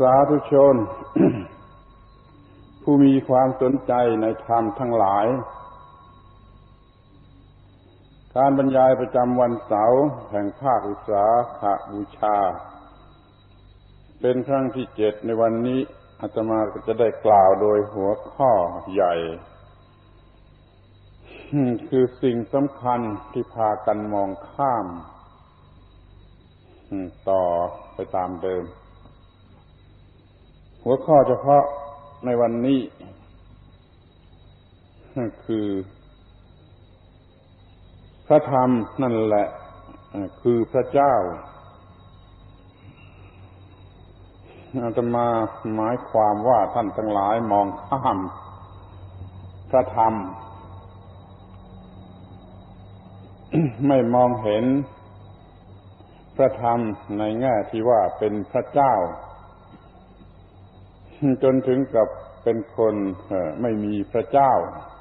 สาธุชน ผู้มีความสนใจในธรรมทั้งหลายการบรรยายประจำวันเสาร์แห่งภาควิสาขบูชาเป็นครั้งที่7ในวันนี้อาตมาก็จะได้กล่าวโดยหัวข้อใหญ่คือสิ่งสำคัญที่พากันมองข้ามต่อไปตามเดิมหัวข้อเฉพาะในวันนี้คือพระธรรมนั่นแหละคือพระเจ้าอาตมาหมายความว่าท่านทั้งหลายมองข้ามพระธรรม ไม่มองเห็นพระธรรมในแง่ที่ว่าเป็นพระเจ้าจนถึงกับเป็นคนไม่มีพระเจ้า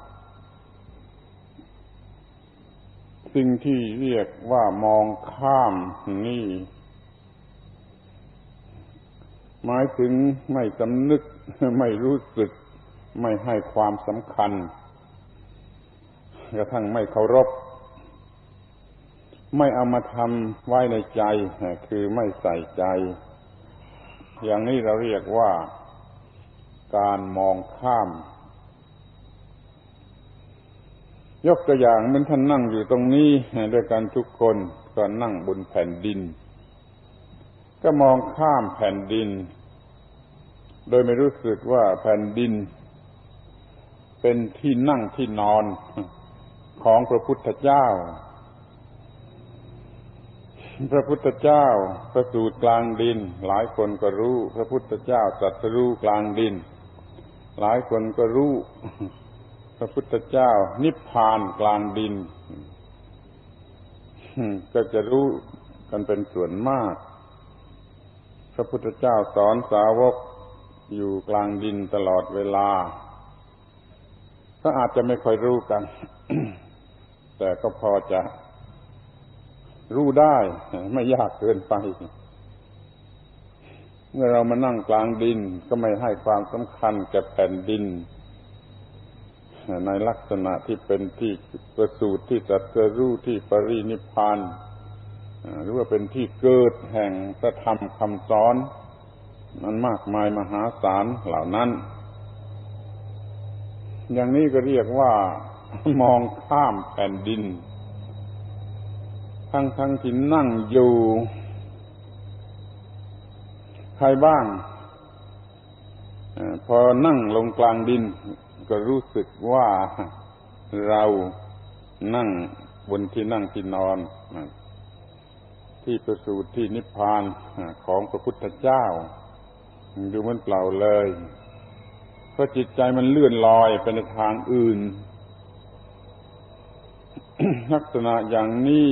สิ่งที่เรียกว่ามองข้ามนี่หมายถึงไม่สำนึกไม่รู้สึกไม่ให้ความสำคัญกระทั่งไม่เคารพไม่เอามาทำไว้ในใจคือไม่ใส่ใจอย่างนี้เราเรียกว่าการมองข้ามยกตัวอย่างเหมือนท่านนั่งอยู่ตรงนี้ด้วยกันทุกคนก็นั่งบนแผ่นดินก็มองข้ามแผ่นดินโดยไม่รู้สึกว่าแผ่นดินเป็นที่นั่งที่นอนของพระพุทธเจ้าพระพุทธเจ้าประสูติกลางดินหลายคนก็รู้พระพุทธเจ้าตรัสรู้กลางดินหลายคนก็รู้พระพุทธเจ้านิพพานกลางดินก็จะรู้กันเป็นส่วนมากพระพุทธเจ้าสอนสาวกอยู่กลางดินตลอดเวลาก็อาจจะไม่ค่อยรู้กัน แต่ก็พอจะรู้ได้ไม่ยากเกินไปเมื่อเรามานั่งกลางดินก็ไม่ให้ความสำคัญแก่แผ่นดินในลักษณะที่เป็นที่ประสูติที่ตรัสรู้ที่ปรินิพพานหรือว่าเป็นที่เกิดแห่งพระธรรมคำสอนนั้นมากมายมหาศาลเหล่านั้นอย่างนี้ก็เรียกว่ามองข้ามแผ่นดินทั้งที่นั่งอยู่ใครบ้างพอนั่งลงกลางดินก็รู้สึกว่าเรานั่งบนที่นั่งที่นอนที่ประสูติที่นิพพานของพระพุทธเจ้าดูมันเปล่าเลยเพราะจิตใจมันเลื่อนลอยไปในทางอื่น ลักษณะอย่างนี้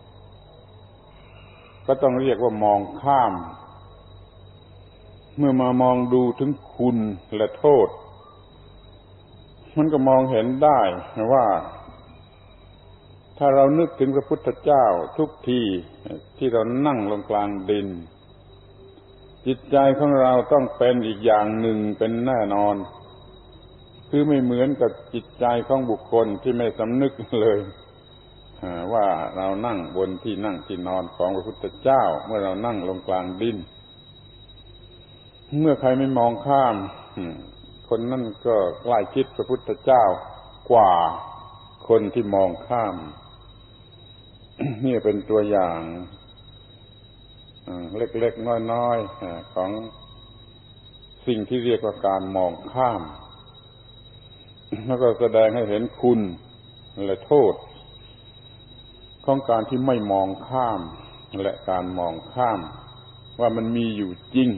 ก็ต้องเรียกว่ามองข้ามเมื่อมามองดูถึงคุณและโทษมันก็มองเห็นได้ว่าถ้าเรานึกถึงพระพุทธเจ้าทุกทีที่เรานั่งลงกลางดินจิตใจของเราต้องเป็นอีกอย่างหนึ่งเป็นแน่นอนคือไม่เหมือนกับจิตใจของบุคคลที่ไม่สำนึกเลยว่าเรานั่งบนที่นั่งที่นอนของพระพุทธเจ้าเมื่อเรานั่งลงกลางดินเมื่อใครไม่มองข้ามคนนั่นก็ใกล้ชิดพระพุทธเจ้ากว่าคนที่มองข้าม นี่เป็นตัวอย่างเล็กๆน้อยๆของสิ่งที่เรียกว่าการมองข้ามแล้วก็แสดงให้เห็นคุณและโทษของการที่ไม่มองข้ามและการมองข้ามว่ามันมีอยู่จริง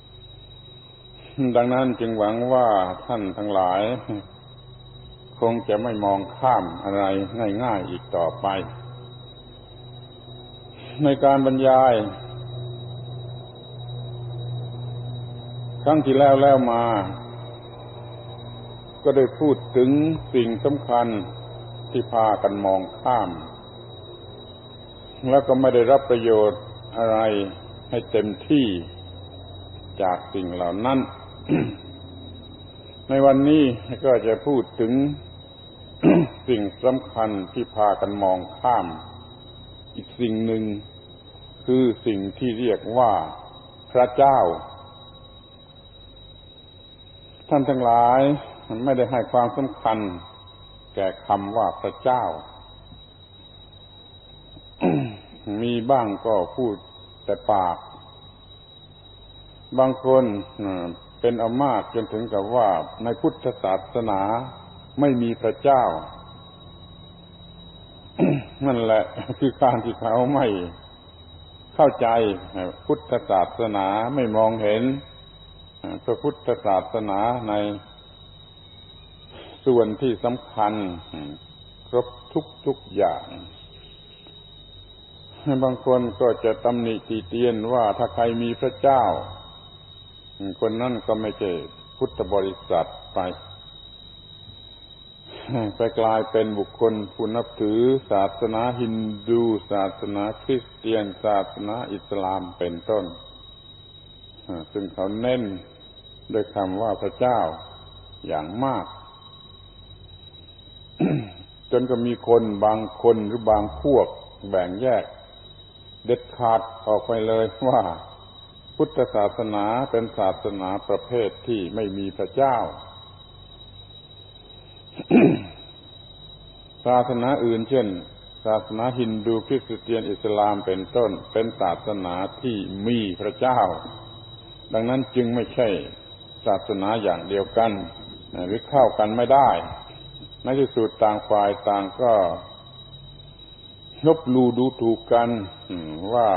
ดังนั้นจึงหวังว่าท่านทั้งหลายคงจะไม่มองข้ามอะไรง่ายๆอีกต่อไปในการบรรยายครั้งที่แล้วมาก็ได้พูดถึงสิ่งสำคัญที่พากันมองข้ามแล้วก็ไม่ได้รับประโยชน์อะไรให้เต็มที่จากสิ่งเหล่านั้น ในวันนี้ก็จะพูดถึง สิ่งสำคัญที่พากันมองข้ามอีกสิ่งหนึ่งคือสิ่งที่เรียกว่าพระเจ้าท่านทั้งหลายไม่ได้ให้ความสำคัญแก่คำว่าพระเจ้า มีบ้างก็พูดแต่ปากบางคนเป็นเอามากจนถึงกับว่าในพุทธศาสนาไม่มีพระเจ้า นั่นแหละคือการที่เขาไม่เข้าใจพุทธศาสนาไม่มองเห็นพระพุทธศาสนาในส่วนที่สำคัญครบทุกอย่างบางคนก็จะตำหนิติเตียนว่าถ้าใครมีพระเจ้าคนนั้นก็ไม่ใช่พุทธบริษัทไปกลายเป็นบุคคลผู้นับถือศาสนาฮินดูศาสนาคริสเตียนศาสนาอิสลามเป็นต้นซึ่งเขาเน้นด้วยคำว่าพระเจ้าอย่างมาก จนก็มีคนบางคนหรือบางพวกแบ่งแยกเด็ดขาดออกไปเลยว่าพุทธศาสนาเป็นศาสนาประเภทที่ไม่มีพระเจ้า ศาสนาอื่นเช่นศาสนาฮินดูคริสเตียนอิสลามเป็นต้นเป็นศาสนาที่มีพระเจ้าดังนั้นจึงไม่ใช่ศาสนาอย่างเดียวกันหรือเข้ากันไม่ได้ในที่สุดต่างฝ่ายต่างก็ลบลู่ดูถูกกันว่า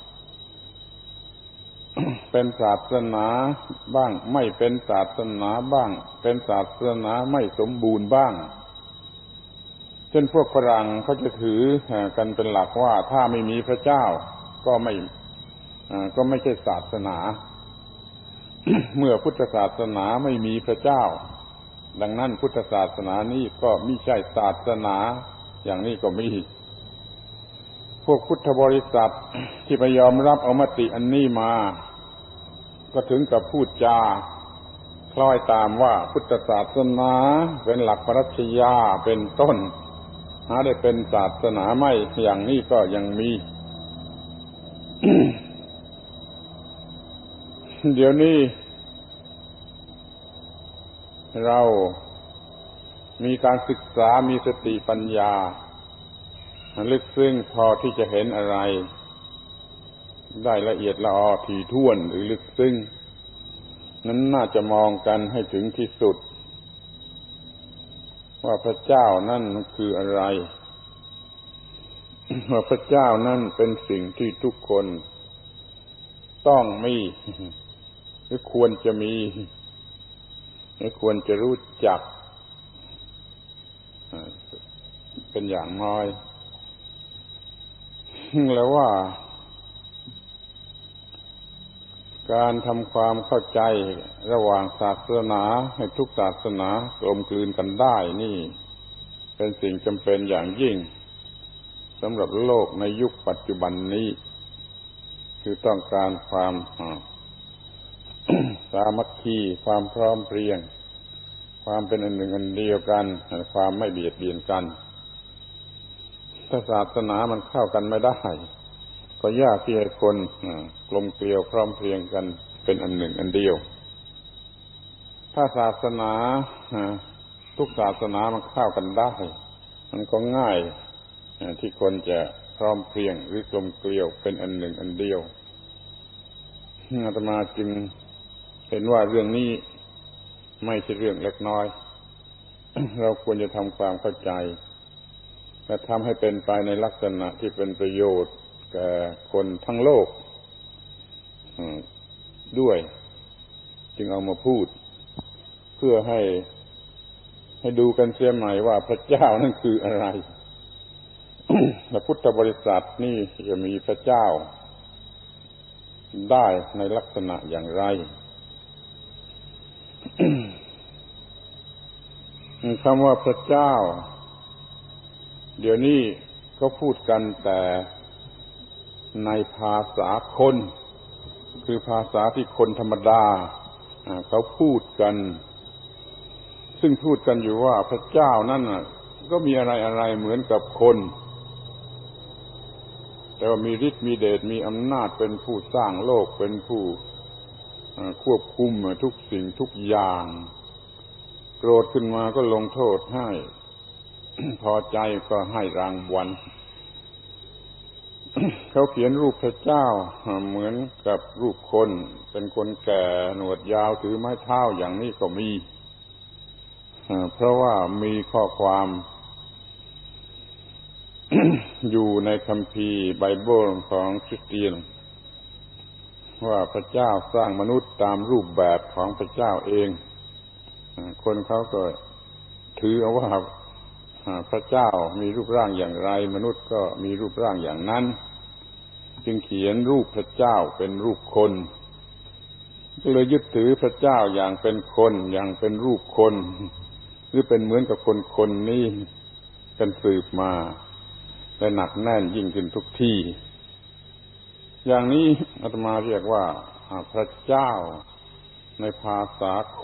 เป็นศาสนาบ้างไม่เป็นศาสนาบ้างเป็นศาสนาไม่สมบูรณ์บ้างเช่นพวกฝรั่งเขาจะถือกันเป็นหลักว่าถ้าไม่มีพระเจ้าก็ไม่ใช่ศาสนา เมื่อพุทธศาสนาไม่มีพระเจ้าดังนั้นพุทธศาสนานี้ก็ไม่ใช่ศาสนาอย่างนี้ก็มีพวกพุทธบริษัทที่ไม่ยอมรับเอามติอันนี้มาก็ถึงกับพูดจาคล้อยตามว่าพุทธศาสนาเป็นหลักปรัชญาเป็นต้นหาได้เป็นศาสนาไม่อย่างนี้ก็ยังมี เดี๋ยวนี้เรามีการศึกษามีสติปัญญาลึกซึ้งพอที่จะเห็นอะไรได้ละเอียดละออถี่ถ้วนหรือลึกซึ้งนั้นน่าจะมองกันให้ถึงที่สุดว่าพระเจ้านั่นคืออะไรว่าพระเจ้านั่นเป็นสิ่งที่ทุกคนต้องมีหรือควรจะมีหรือควรจะรู้จักเป็นอย่างน้อยแล้วว่าการทำความเข้าใจระหว่างศาสนาให้ทุกศาสนากลมกลืนกันได้นี่เป็นสิ่งจำเป็นอย่างยิ่งสำหรับโลกในยุคปัจจุบันนี้คือต้องการความสามัคคีความพร้อมเพรียงความเป็นอันหนึ่งอันเดียวกันความไม่เบียดเบียนกันถ้าศาสนามันเข้ากันไม่ได้ก็ยากที่ให้คนกลมเกลียวพร้อมเพรียงกันเป็นอันหนึ่งอันเดียวถ้าศาสนาทุกศาสนามันเข้ากันได้มันก็ง่ายที่คนจะพร้อมเพรียงหรือกลมเกลียวเป็นอันหนึ่งอันเดียวอาตมาจึงเห็นว่าเรื่องนี้ไม่ใช่เรื่องเล็กน้อย เราควรจะทำความเข้าใจและทำให้เป็นไปในลักษณะที่เป็นประโยชน์แก่คนทั้งโลกด้วยจึงเอามาพูดเพื่อให้ดูกันเสียใหม่ว่าพระเจ้านั่นคืออะไร และพุทธบริษัทนี่จะมีพระเจ้าได้ในลักษณะอย่างไร คำว่าพระเจ้าเดี๋ยวนี้ก็พูดกันแต่ในภาษาคนคือภาษาที่คนธรรมดาเขาพูดกันซึ่งพูดกันอยู่ว่าพระเจ้านั่นก็มีอะไรเหมือนกับคนแต่ว่ามีฤทธิ์มีเดชมีอำนาจเป็นผู้สร้างโลกเป็นผู้ควบคุมทุกสิ่งทุกอย่างโกรธขึ้นมาก็ลงโทษให้ พอใจก็ให้รางวัล เขาเขียนรูปพระเจ้าเหมือนกับรูปคนเป็นคนแก่หนวดยาวถือไม้เท้าอย่างนี้ก็มีเพราะว่ามีข้อความ อยู่ในคัมภีร์ไบเบิลของคริสเตียนว่าพระเจ้าสร้างมนุษย์ตามรูปแบบของพระเจ้าเองคนเขาก็ถือเอาว่าพระเจ้ามีรูปร่างอย่างไรมนุษย์ก็มีรูปร่างอย่างนั้นจึงเขียนรูปพระเจ้าเป็นรูปคนก็เลยยึดถือพระเจ้าอย่างเป็นคนอย่างเป็นรูปคนหรือเป็นเหมือนกับคนนี้กันสืบมาและหนักแน่นยิ่งขึ้นทุกที่อย่างนี้อาตมาเรียกว่าพระเจ้าในภาษาคน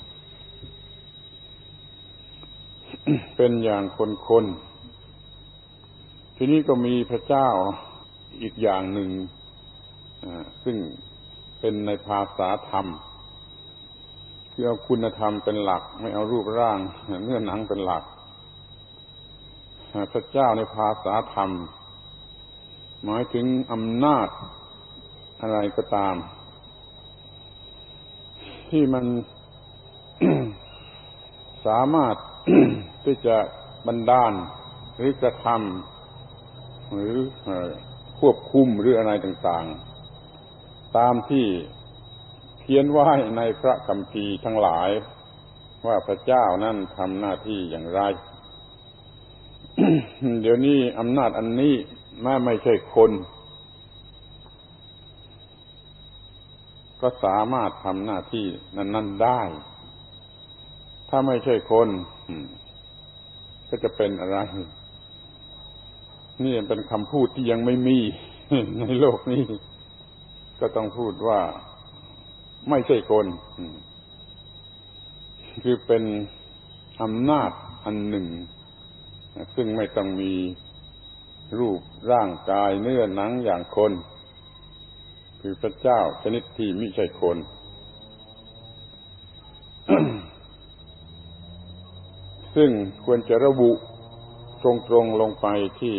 เป็นอย่างคนทีนี้ก็มีพระเจ้าอีกอย่างหนึ่งซึ่งเป็นในภาษาธรรมคือเอาคุณธรรมเป็นหลักไม่เอารูปร่างเนื้อหนังเป็นหลักพระเจ้าในภาษาธรรมหมายถึงอำนาจอะไรก็ตามที่มัน สามารถ ที่จะบันดาลหรือกระทำหรือควบคุมหรืออะไรต่างๆตามที่เขียนไว้ในพระคัมภีร์ทั้งหลายว่าพระเจ้านั้นทำหน้าที่อย่างไร เดี๋ยวนี้อำนาจอันนี้แม้ไม่ใช่คนก็สามารถทำหน้าที่นั้นๆได้ถ้าไม่ใช่คนก็จะเป็นอะไรนี่เป็นคำพูดที่ยังไม่มี ในโลกนี้ก็ต้องพูดว่าไม่ใช่คนคือเป็นอำนาจอันหนึ่งซึ่งไม่ต้องมีรูปร่างกายเนื้อหนังอย่างคนคือพระเจ้าชนิดที่ไม่ใช่คน ซึ่งควรจะระบุตรงๆลงไปที่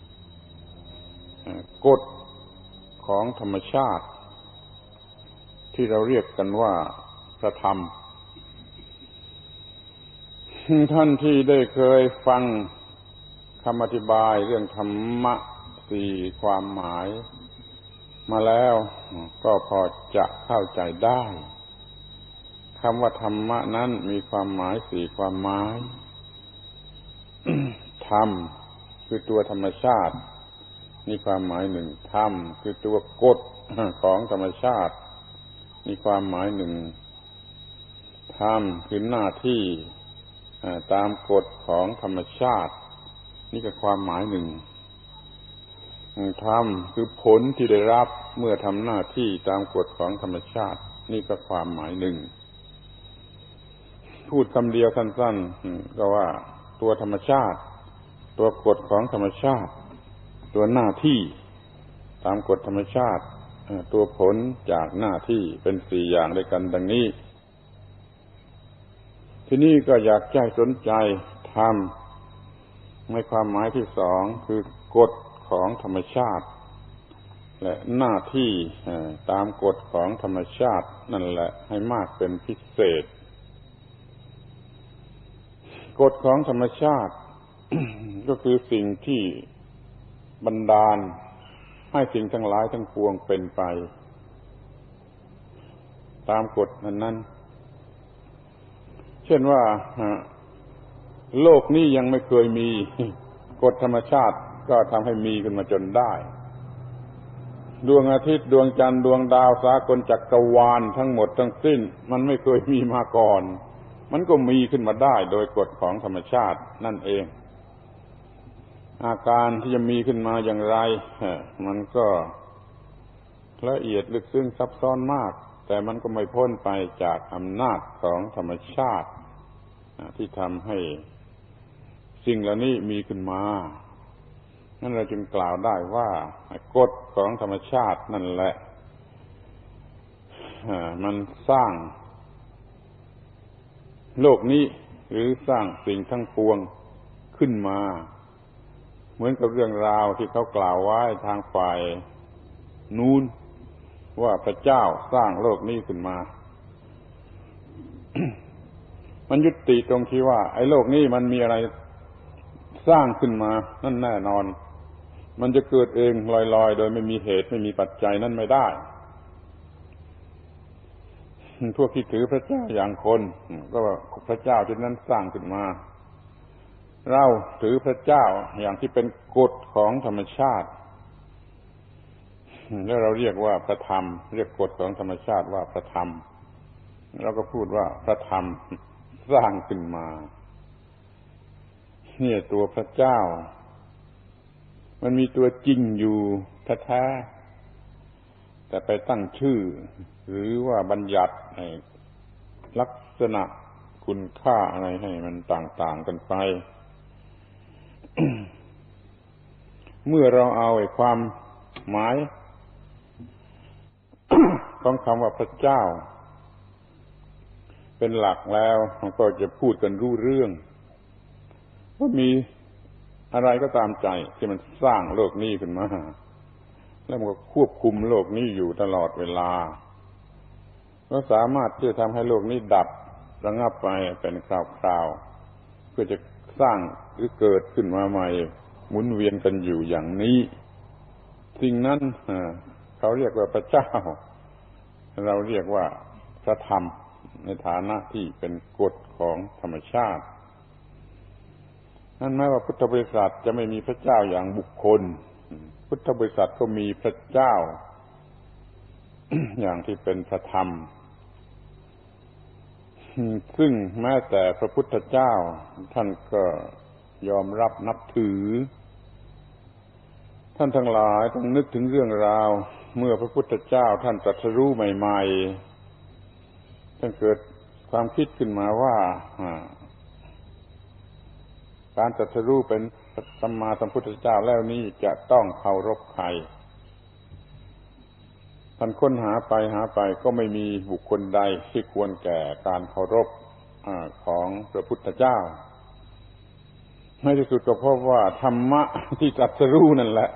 กฎของธรรมชาติที่เราเรียกกันว่าพระธรรมท่านที่ได้เคยฟังคำอธิบายเรื่องธรรมะสี่ความหมายมาแล้วก็พอจะเข้าใจได้คำว่าธรรมะนั้นมีความหมายสี่ความหมาย ธรรมคือตัวธรรมชาตินี่ความหมายหนึ่งธรรมคือตัวกฎของธรรมชาตินี่ความหมายหนึ่งธรรมคือหน้าที่ตามกฎของธรรมชาตินี่ก็ความหมายหนึ่งธรรมคือผลที่ได้รับเมื่อทำหน้าที่ตามกฎของธรรมชาตินี่ก็ความหมายหนึ่งพูดคำเดียวสั้นๆก็ว่าตัวธรรมชาติตัวกฎของธรรมชาติตัวหน้าที่ตามกฎธรรมชาติตัวผลจากหน้าที่เป็นสี่อย่างด้วยกันดังนี้ทีนี้ก็อยากให้สนใจธรรมในความหมายที่สองคือกฎของธรรมชาติและหน้าที่ตามกฎของธรรมชาตินั่นแหละให้มากเป็นพิเศษกฎของธรรมชาติ ก็คือสิ่งที่บันดาลให้สิ่งทั้งหลายทั้งปวงเป็นไปตามกฎนั้นเช่นว่าโลกนี้ยังไม่เคยมีกฎธรรมชาติก็ทำให้มีขึ้นมาจนได้ดวงอาทิตย์ดวงจันทร์ดวงดาวสากลจักรวาลทั้งหมดทั้งสิ้นมันไม่เคยมีมาก่อนมันก็มีขึ้นมาได้โดยกฎของธรรมชาตินั่นเองอาการที่จะมีขึ้นมาอย่างไรมันก็ละเอียดลึกซึ้งซับซ้อนมากแต่มันก็ไม่พ้นไปจากอำนาจของธรรมชาติที่ทำให้สิ่งเหล่านี้มีขึ้นมานั่นเราจึงกล่าวได้ว่ากฎของธรรมชาตินั่นแหละมันสร้างโลกนี้หรือสร้างสิ่งทั้งปวงขึ้นมาเหมือนกับเรื่องราวที่เขากล่าวไว้ทางฝ่ายนู้นว่าพระเจ้าสร้างโลกนี้ขึ้นมา มันยุติตรงที่ว่าไอ้โลกนี้มันมีอะไรสร้างขึ้นมานั่นแน่นอนมันจะเกิดเองลอยๆโดยไม่มีเหตุไม่มีปัจจัยนั่นไม่ได้พวกที่ถือพระเจ้าอย่างคนก็ว่าพระเจ้าที่นั้นสร้างขึ้นมาเราถือพระเจ้าอย่างที่เป็นกฎของธรรมชาติแล้วเราเรียกว่าพระธรรมเรียกกฎของธรรมชาติว่าพระธรรมเราก็พูดว่าพระธรรมสร้างขึ้นมาเนี่ยตัวพระเจ้ามันมีตัวจริงอยู่แท้ๆแต่ไปตั้งชื่อหรือว่าบัญญัติลักษณะคุณค่าอะไรให้มันต่างๆกันไป เมื่อเราเอาความหมาย ของคำว่าพระเจ้าเป็นหลักแล้วมันก็จะพูดกันรู้เรื่องว่ามีอะไรก็ตามใจที่มันสร้างโลกนี้ขึ้นมาแล้วมันก็ควบคุมโลกนี้อยู่ตลอดเวลาก็สามารถที่จะทำให้โลกนี้ดับระงับไปเป็นคราวๆเพื่อจะสร้างหรือเกิดขึ้นมาใหม่หมุนเวียนกันอยู่อย่างนี้สิ่งนั้นเขาเรียกว่าพระเจ้าเราเรียกว่าพระธรรมในฐานะที่เป็นกฎของธรรมชาตินั่นหมายว่าพุทธบริษัทจะไม่มีพระเจ้าอย่างบุคคลพุทธบริษัทก็มีพระเจ้า อย่างที่เป็นพระธรรมซึ่งแม้แต่พระพุทธเจ้าท่านก็ยอมรับนับถือท่านทั้งหลายต้องนึกถึงเรื่องราวเมื่อพระพุทธเจ้าท่านตรัสรู้ใหม่ๆท่านเกิดความคิดขึ้นมาว่าการตรัสรู้เป็นสัมมาสัมพุทธเจ้าแล้วนี้จะต้องเคารพใครท่านค้นหาไปก็ไม่มีบุคคลใดที่ควรแก่การเคารพของพระพุทธเจ้าในที่สุดก็พบว่าธรรมะที่ตรัสรู้นั่นแหละ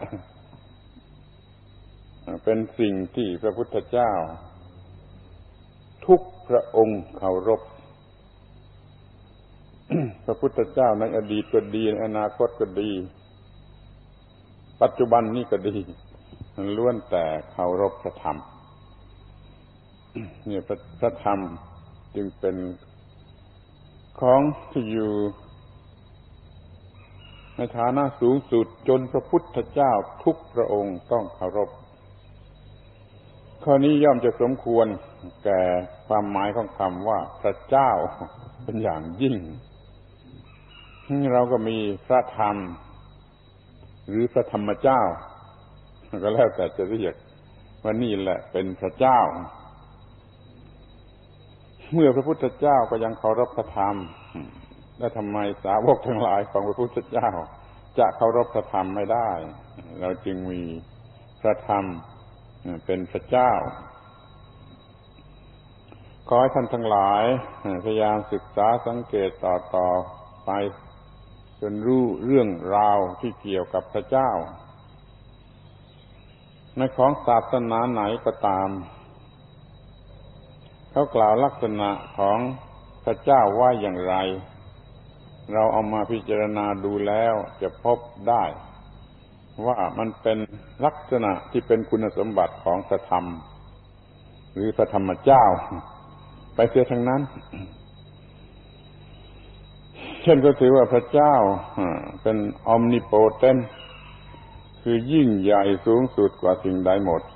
เป็นสิ่งที่พระพุทธเจ้าทุกพระองค์เคารพ พระพุทธเจ้าในอดีตก็ดีในอนาคตก็ดีปัจจุบันนี้ก็ดีล้วนแต่เคารพพระธรรมเนี่ยพระธรรมจึงเป็นของที่อยู่ในฐานะสูงสุดจนพระพุทธเจ้าทุกพระองค์ต้องเคารพข้อนี้ย่อมจะสมควรแก่ความหมายของคำว่าพระเจ้าเป็นอย่างยิ่งเราก็มีพระธรรมหรือพระธรรมเจ้าก็แล้วแต่จะเรียกว่านี่แหละเป็นพระเจ้าเมื่อพระพุทธเจ้าก็ยังเคารพพระธรรมแล้วทำไมสาวกทั้งหลายของพระพุทธเจ้าจะเคารพพระธรรมไม่ได้เราจึงมีพระธรรมเป็นพระเจ้าขอให้ท่านทั้งหลายพยายามศึกษาสังเกตต่อไปจนรู้เรื่องราวที่เกี่ยวกับพระเจ้าในของศาสนาไหนก็ตามเขากล่าวลักษณะของพระเจ้าว่าอย่างไรเราเอามาพิจารณาดูแล้วจะพบได้ว่ามันเป็นลักษณะที่เป็นคุณสมบัติของพระธรรมหรือพระธรรมเจ้าไปเสียทั้งนั้นเช่นก็ถือว่าพระเจ้าเป็น omnipotent คือยิ่งใหญ่สูงสุดกว่าสิ่งใดหมด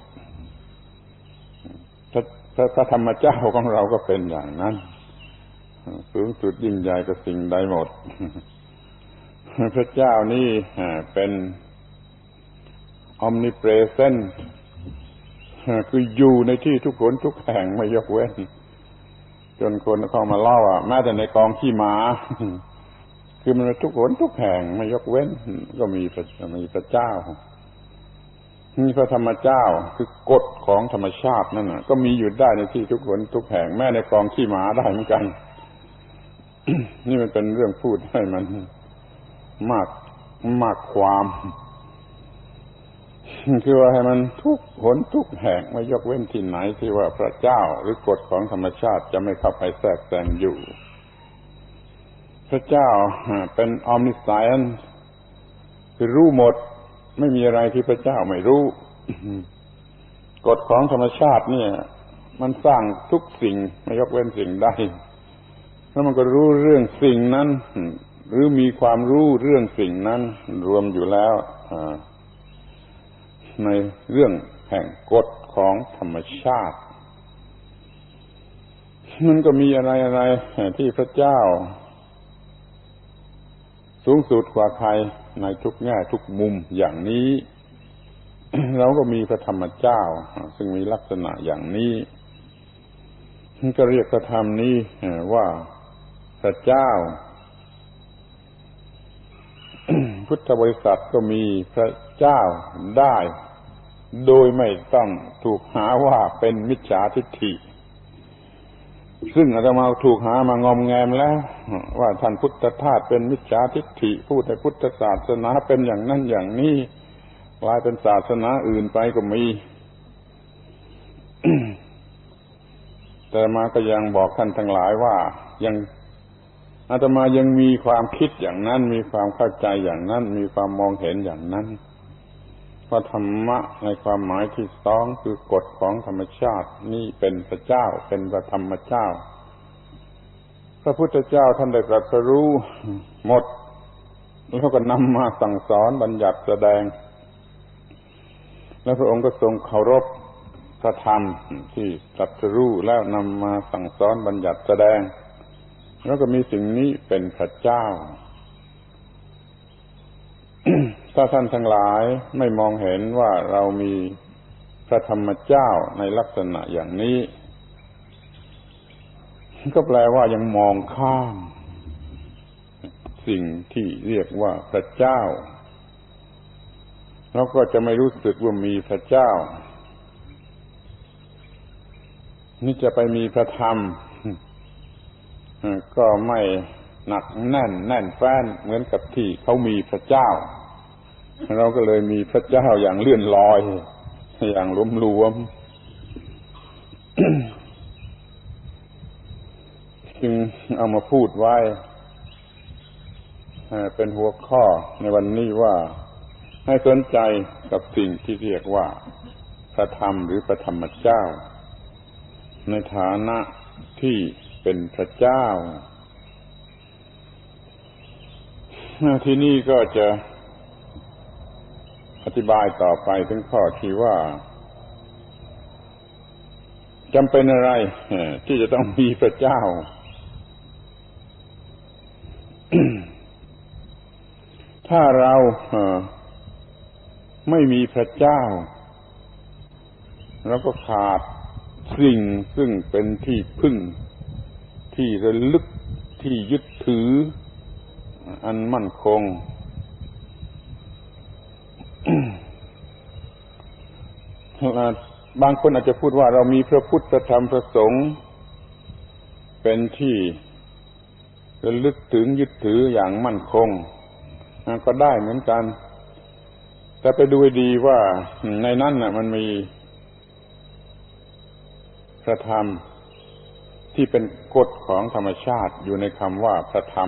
พระธรรมเจ้าของเราก็เป็นอย่างนั้นสูงสุดยิ่งใหญ่กว่าสิ่งใดหมดพระเจ้านี่เป็น omnipresent คืออยู่ในที่ทุกคนทุกแห่งไม่ยกเว้นจนคนเข้ามาเล่าแม้แต่ในกองขี้หมาคือมันทุกคนทุกแห่งไม่ยกเว้นก็มีพระเจ้ามีพระธรรมเจ้าคือกฎของธรรมชาตินั่นน่ะก็มีอยู่ได้ในที่ทุกคนทุกแห่งแม้ในกองขี้หมาได้เหมือนกัน นี่มันเป็นเรื่องพูดให้มันมากความคือว่าให้มันทุกหนทุกแห่งไม่ยกเว้นที่ไหนที่ว่าพระเจ้าหรือกฎของธรรมชาติจะไม่เข้าไปแทรกแซงอยู่พระเจ้าเป็น omniscient คือรู้หมดไม่มีอะไรที่พระเจ้าไม่รู้ กฎของธรรมชาติเนี่ยมันสร้างทุกสิ่งไม่ยกเว้นสิ่งใดแล้วมันก็รู้เรื่องสิ่งนั้นหรือมีความรู้เรื่องสิ่งนั้นรวมอยู่แล้วในเรื่องแห่งกฎของธรรมชาติมันก็มีอะไรที่พระเจ้าสูงสุดกว่าใครในทุกแง่ทุกมุมอย่างนี้ เราก็มีพระธรรมเจ้าซึ่งมีลักษณะอย่างนี้ก็เรียกพระธรรมนี้ว่าพระเจ้า พุทธบริษัทก็มีพระเจ้าได้โดยไม่ต้องถูกหาว่าเป็นมิจฉาทิฏฐิซึ่งอาตมาถูกหามางอมแงมแล้วว่าท่านพุทธทาสเป็นมิจฉาทิฏฐิพูดในพุทธศาสนาเป็นอย่างนั้นอย่างนี้กลายเป็นศาสนาอื่นไปก็มี แต่อาตมาก็ยังบอกท่านทั้งหลายว่ายังอาตมายังมีความคิดอย่างนั้นมีความเข้าใจอย่างนั้นมีความมองเห็นอย่างนั้นว่าธรรมะในความหมายที่สองคือกฎของธรรมชาตินี่เป็นพระเจ้าเป็นพระธรรมเจ้าพระพุทธเจ้าท่านได้ตรัสรู้หมดแล้วก็นำมาสั่งสอนบัญญัติแสดงแล้วพระองค์ก็ทรงเคารพพระธรรมที่ตรัสรู้แล้วนำมาสั่งสอนบัญญัติแสดงแล้วก็มีสิ่งนี้เป็นพระเจ้า ถ้าท่านทั้งหลายไม่มองเห็นว่าเรามีพระธรรมเจ้าในลักษณะอย่างนี้ก็แปลว่ายังมองข้ามสิ่งที่เรียกว่าพระเจ้าเราก็จะไม่รู้สึกว่ามีพระเจ้านี่จะไปมีพระธรรมก็ไม่หนักแน่นแฟ้นเหมือนกับที่เขามีพระเจ้าเราก็เลยมีพระเจ้าอย่างเลื่อนลอยอย่างหลวมๆจึงเอามาพูดไว้เป็นหัวข้อในวันนี้ว่าให้สนใจกับสิ่งที่เรียกว่าพระธรรมหรือพระธรรมเจ้าในฐานะที่เป็นพระเจ้าที่นี่ก็จะอธิบายต่อไปถึงข้อที่ว่าจำเป็นอะไรที่จะต้องมีพระเจ้า ถ้าเราไม่มีพระเจ้าเราก็ขาดสิ่งซึ่งเป็นที่พึ่งที่ระลึกที่ยึดถืออันมั่นคง บางคนอาจจะพูดว่าเรามีพระพุทธพระธรรมพระสงฆ์เป็นที่ระลึกถึงยึดถืออย่างมั่นคงก็ได้เหมือนกันแต่ไปดูให้ดีว่าในนั้นน่ะมันมีพระธรรมที่เป็นกฎของธรรมชาติอยู่ในคำว่าพระธรรม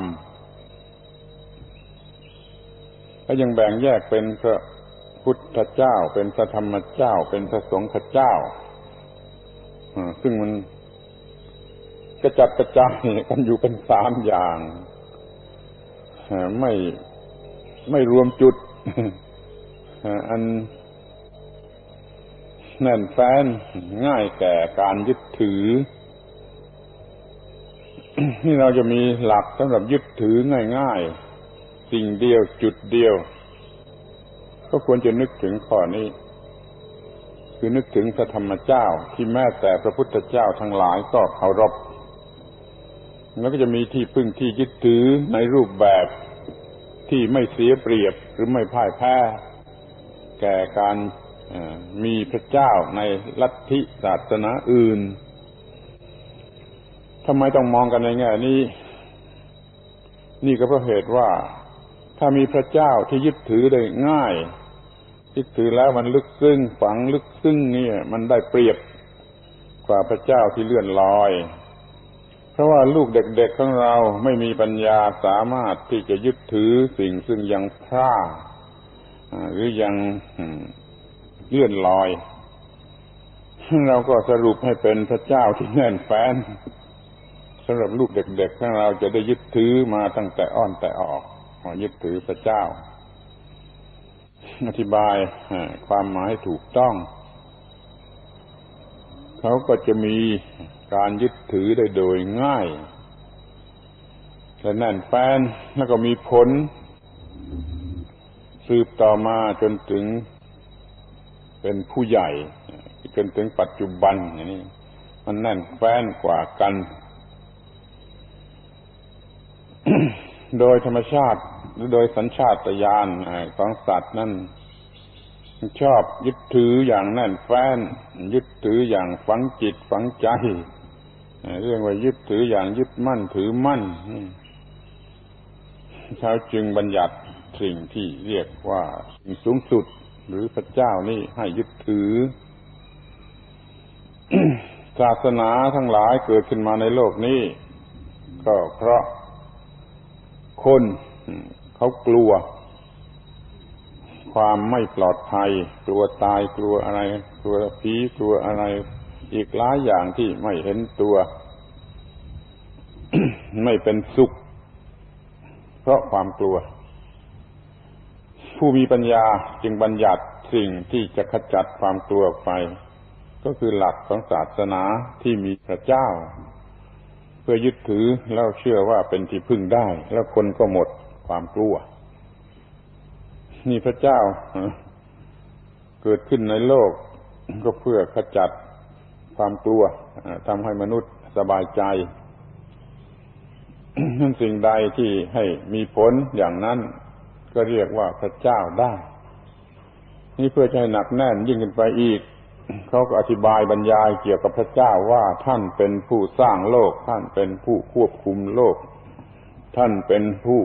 และยังแบ่งแยกเป็นพระพุทธเจ้าเป็นพระธรรมเจ้าเป็นพระสงฆ์เจ้าซึ่งมันกระจัดกระจายกันอยู่เป็น3อย่างไม่รวมจุดอันแน่นแฟ้นง่ายแก่การยึดถือนี่เราจะมีหลักสำหรับยึดถือง่ายๆสิ่งเดียวจุดเดียวก็ควรจะนึกถึงข้อนี้คือนึกถึงพระธรรมเจ้าที่แม้แต่พระพุทธเจ้าทั้งหลายก็เคารพแล้วก็จะมีที่พึ่งที่ยึดถือในรูปแบบที่ไม่เสียเปรียบหรือไม่พ่ายแพ้แก่การมีพระเจ้าในลัทธิศาสนาอื่นทำไมต้องมองกันในแง่นี้นี่ก็เพราะเหตุว่าถ้ามีพระเจ้าที่ยึดถือได้ง่ายยึดถือแล้วมันลึกซึ้งฝังลึกซึ้งนี่มันได้เปรียบกว่าพระเจ้าที่เลื่อนลอยเพราะว่าลูกเด็กๆของเราไม่มีปัญญาสามารถที่จะยึดถือสิ่งซึ่งยังพร่าหรือยังเลื่อนลอยเราก็สรุปให้เป็นพระเจ้าที่แน่นแฟ้นสำหรับลูกเด็กๆของเราจะได้ยึดถือมาตั้งแต่อ้อนแต่ออกยึดถือพระเจ้าอธิบายความหมายให้ถูกต้องเขาก็จะมีการยึดถือได้โดยง่ายและแน่นแฟ้นแล้วก็มีผลสืบต่อมาจนถึงเป็นผู้ใหญ่จนถึงปัจจุบันอย่างนี้มันแน่นแฟ้นกว่ากัน โดยธรรมชาติหรือโดยสัญชาตญาณของสัตว์นั้นชอบยึดถืออย่างแน่นแฟ้นยึดถืออย่างฝังจิตฝังใจเรียกว่ายึดถืออย่างยึดมั่นถือมั่นเขาจึงบัญญัติสิ่งที่เรียกว่าสิ่งสูงสุดหรือพระเจ้านี่ให้ยึดถือ ศาสนาทั้งหลายเกิดขึ้นมาในโลกนี้ก็เพราะคนเขากลัวความไม่ปลอดภัยกลัวตายกลัวอะไรกลัวผีกลัวอะไรอีกหลายอย่างที่ไม่เห็นตัว ไม่เป็นสุขเพราะความกลัวผู้มีปัญญาจึงบัญญัติสิ่งที่จะขจัดความกลัวออกไปก็คือหลักของศาสนาที่มีพระเจ้าเพื่อยึดถือแล้วเชื่อว่าเป็นที่พึ่งได้แล้วคนก็หมดความกลัวนี่พระเจ้าเกิดขึ้นในโลกก็เพื่อขจัดความกลัวทำให้มนุษย์สบายใจนั่นสิ่งใดที่ให้มีผลอย่างนั้นก็เรียกว่าพระเจ้าได้นี่เพื่อให้หนักแน่นยิ่งขึ้นไปอีกเขาก็อธิบายบรรยายเกี่ยวกับพระเจ้าว่าท่านเป็นผู้สร้างโลกท่านเป็นผู้ควบคุมโลกท่านเป็นผู้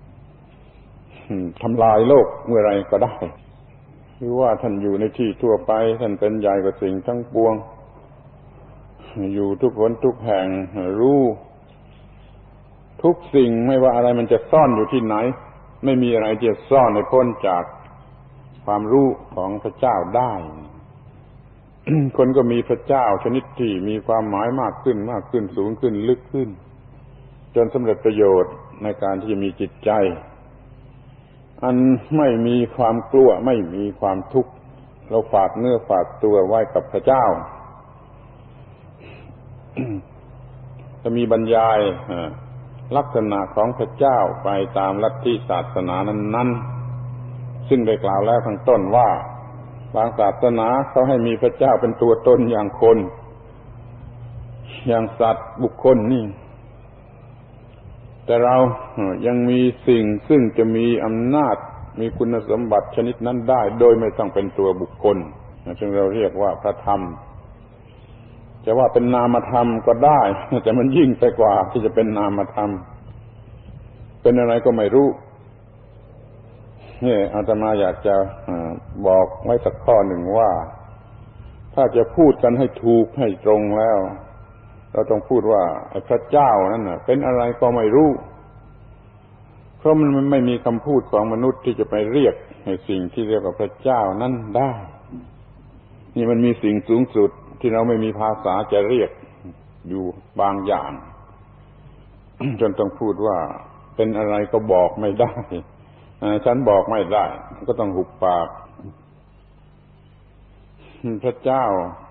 ทำลายโลกเมื่อไรก็ได้หรือว่าท่านอยู่ในที่ทั่วไปท่านเป็นใหญ่กว่าสิ่งทั้งปวงอยู่ทุกคนทุกแห่งรู้ทุกสิ่งไม่ว่าอะไรมันจะซ่อนอยู่ที่ไหนไม่มีอะไรที่จะซ่อนให้พ้นจากความรู้ของพระเจ้าได้ คนก็มีพระเจ้าชนิดที่มีความหมายมากขึ้นมากขึ้นสูงขึ้นลึกขึ้นจนสำเร็จประโยชน์ในการที่จะมีจิตใจอันไม่มีความกลัวไม่มีความทุกข์เราฝากเนื้อฝากตัวไว้กับพระเจ้า จะมีบรรยายลักษณะของพระเจ้าไปตามลัทธิศาสนานั้นๆซึ่งได้กล่าวแล้วข้างต้นว่าบางศาสนาเขาให้มีพระเจ้าเป็นตัวตนอย่างคนอย่างสัตว์บุคคลนี่แต่เรายังมีสิ่งซึ่งจะมีอำนาจมีคุณสมบัติชนิดนั้นได้โดยไม่ต้องเป็นตัวบุคคลซึ่งเราเรียกว่าพระธรรมจะว่าเป็นนามธรรมก็ได้แต่มันยิ่งไปกว่าที่จะเป็นนามธรรมเป็นอะไรก็ไม่รู้นี่อาตมาอยากจะบอกไว้สักข้อหนึ่งว่าถ้าจะพูดกันให้ถูกให้ตรงแล้วเราต้องพูดว่าพระเจ้านั่นน่ะเป็นอะไรก็ไม่รู้เพราะมันไม่มีคำพูดของมนุษย์ที่จะไปเรียกให้สิ่งที่เรียกว่าพระเจ้านั้นได้นี่มันมีสิ่งสูงสุดที่เราไม่มีภาษาจะเรียกอยู่บางอย่าง จนต้องพูดว่าเป็นอะไรก็บอกไม่ได้ฉันบอกไม่ได้ก็ต้องหุบปากพระเจ้า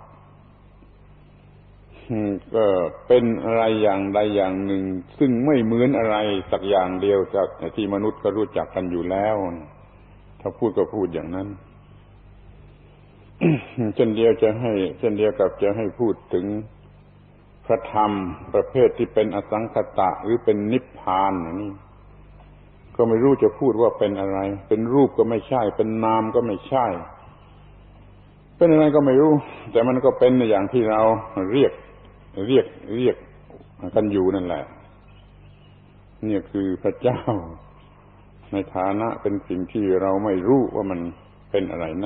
ก็เป็นอะไรอย่างใดอย่างหนึ่งซึ่งไม่เหมือนอะไรสักอย่างเดียวจากที่มนุษย์ก็รู้จักกันอยู่แล้วถ้าพูดก็พูดอย่างนั้นเช่นเดียวกับจะให้พูดถึงพระธรรมประเภทที่เป็นอสังขตะหรือเป็นนิพพานอย่างนี้ก็ไม่รู้จะพูดว่าเป็นอะไรเป็นรูปก็ไม่ใช่เป็นนามก็ไม่ใช่เป็นอะไรก็ไม่รู้แต่มันก็เป็นอย่างที่เราเรียกกันอยู่นั่นแหละนี่คือพระเจ้าในฐานะเป็นสิ่งที่เราไม่รู้ว่ามันเป็นอะไรแน่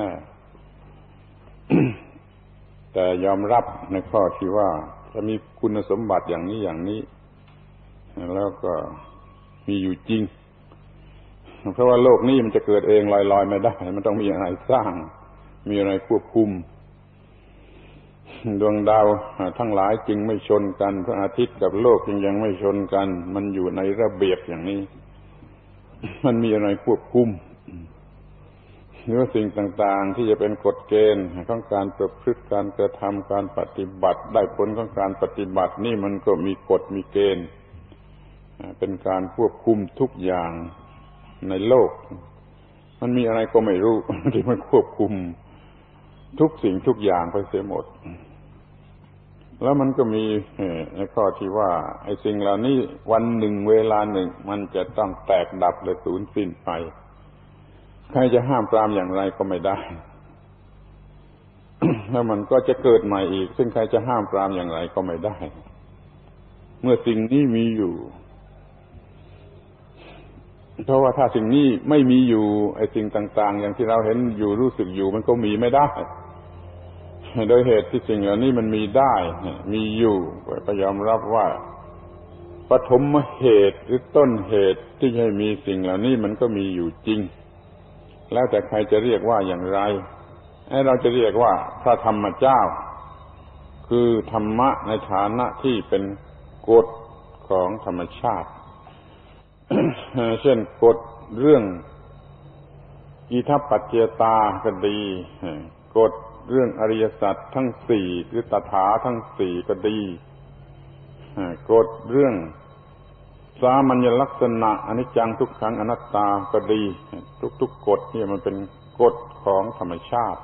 แต่ยอมรับในข้อที่ว่าจะมีคุณสมบัติอย่างนี้แล้วก็มีอยู่จริงเพราะว่าโลกนี้มันจะเกิดเองลอยๆไม่ได้มันต้องมีอะไรสร้างมีอะไรควบคุมดวงดาวทั้งหลายจึงไม่ชนกันพระอาทิตย์กับโลกยังไม่ชนกันมันอยู่ในระเบียบอย่างนี้มันมีอะไรควบคุมหรือว่าสิ่งต่างๆที่จะเป็นกฎเกณฑ์ของการประพฤติการกระทำการปฏิบัติได้ผลของการปฏิบัตินี่มันก็มีกฎมีเกณฑ์เป็นการควบคุมทุกอย่างในโลกมันมีอะไรก็ไม่รู้ที่มันควบคุมทุกสิ่งทุกอย่างไปเสียหมดแล้วมันก็มีในข้อที่ว่าไอ้สิ่งเหล่านี้วันหนึ่งเวลาหนึ่งมันจะต้องแตกดับและสูญสิ้นไปใครจะห้ามปรามอย่างไรก็ไม่ได้ แล้วมันก็จะเกิดใหม่อีกซึ่งใครจะห้ามปรามอย่างไรก็ไม่ได้เมื่อสิ่งนี้มีอยู่เพราะว่าถ้าสิ่งนี้ไม่มีอยู่ไอ้สิ่งต่างๆอย่างที่เราเห็นอยู่รู้สึกอยู่มันก็มีไม่ได้โดยเหตุที่สิ่งเหล่านี้มันมีได้มีอยู่ก็ยอมรับว่าปฐมเหตุหรือต้นเหตุที่ให้มีสิ่งเหล่านี้มันก็มีอยู่จริงแล้วแต่ใครจะเรียกว่าอย่างไรเราจะเรียกว่าพระธรรมเจ้าคือธรรมะในฐานะที่เป็นกฎของธรรมชาติ เช่นกฎเรื่องอิทัปปัจเจตาก็ดีกฎเรื่องอริยสัจทั้งสี่หรือตถาทั้งสี่ก็ดีกฎเรื่องสามัญลักษณะอนิจจังทุกขังอนัตตาก็ดีทุกกฎนี่มันเป็นกฎของธรรมชาติ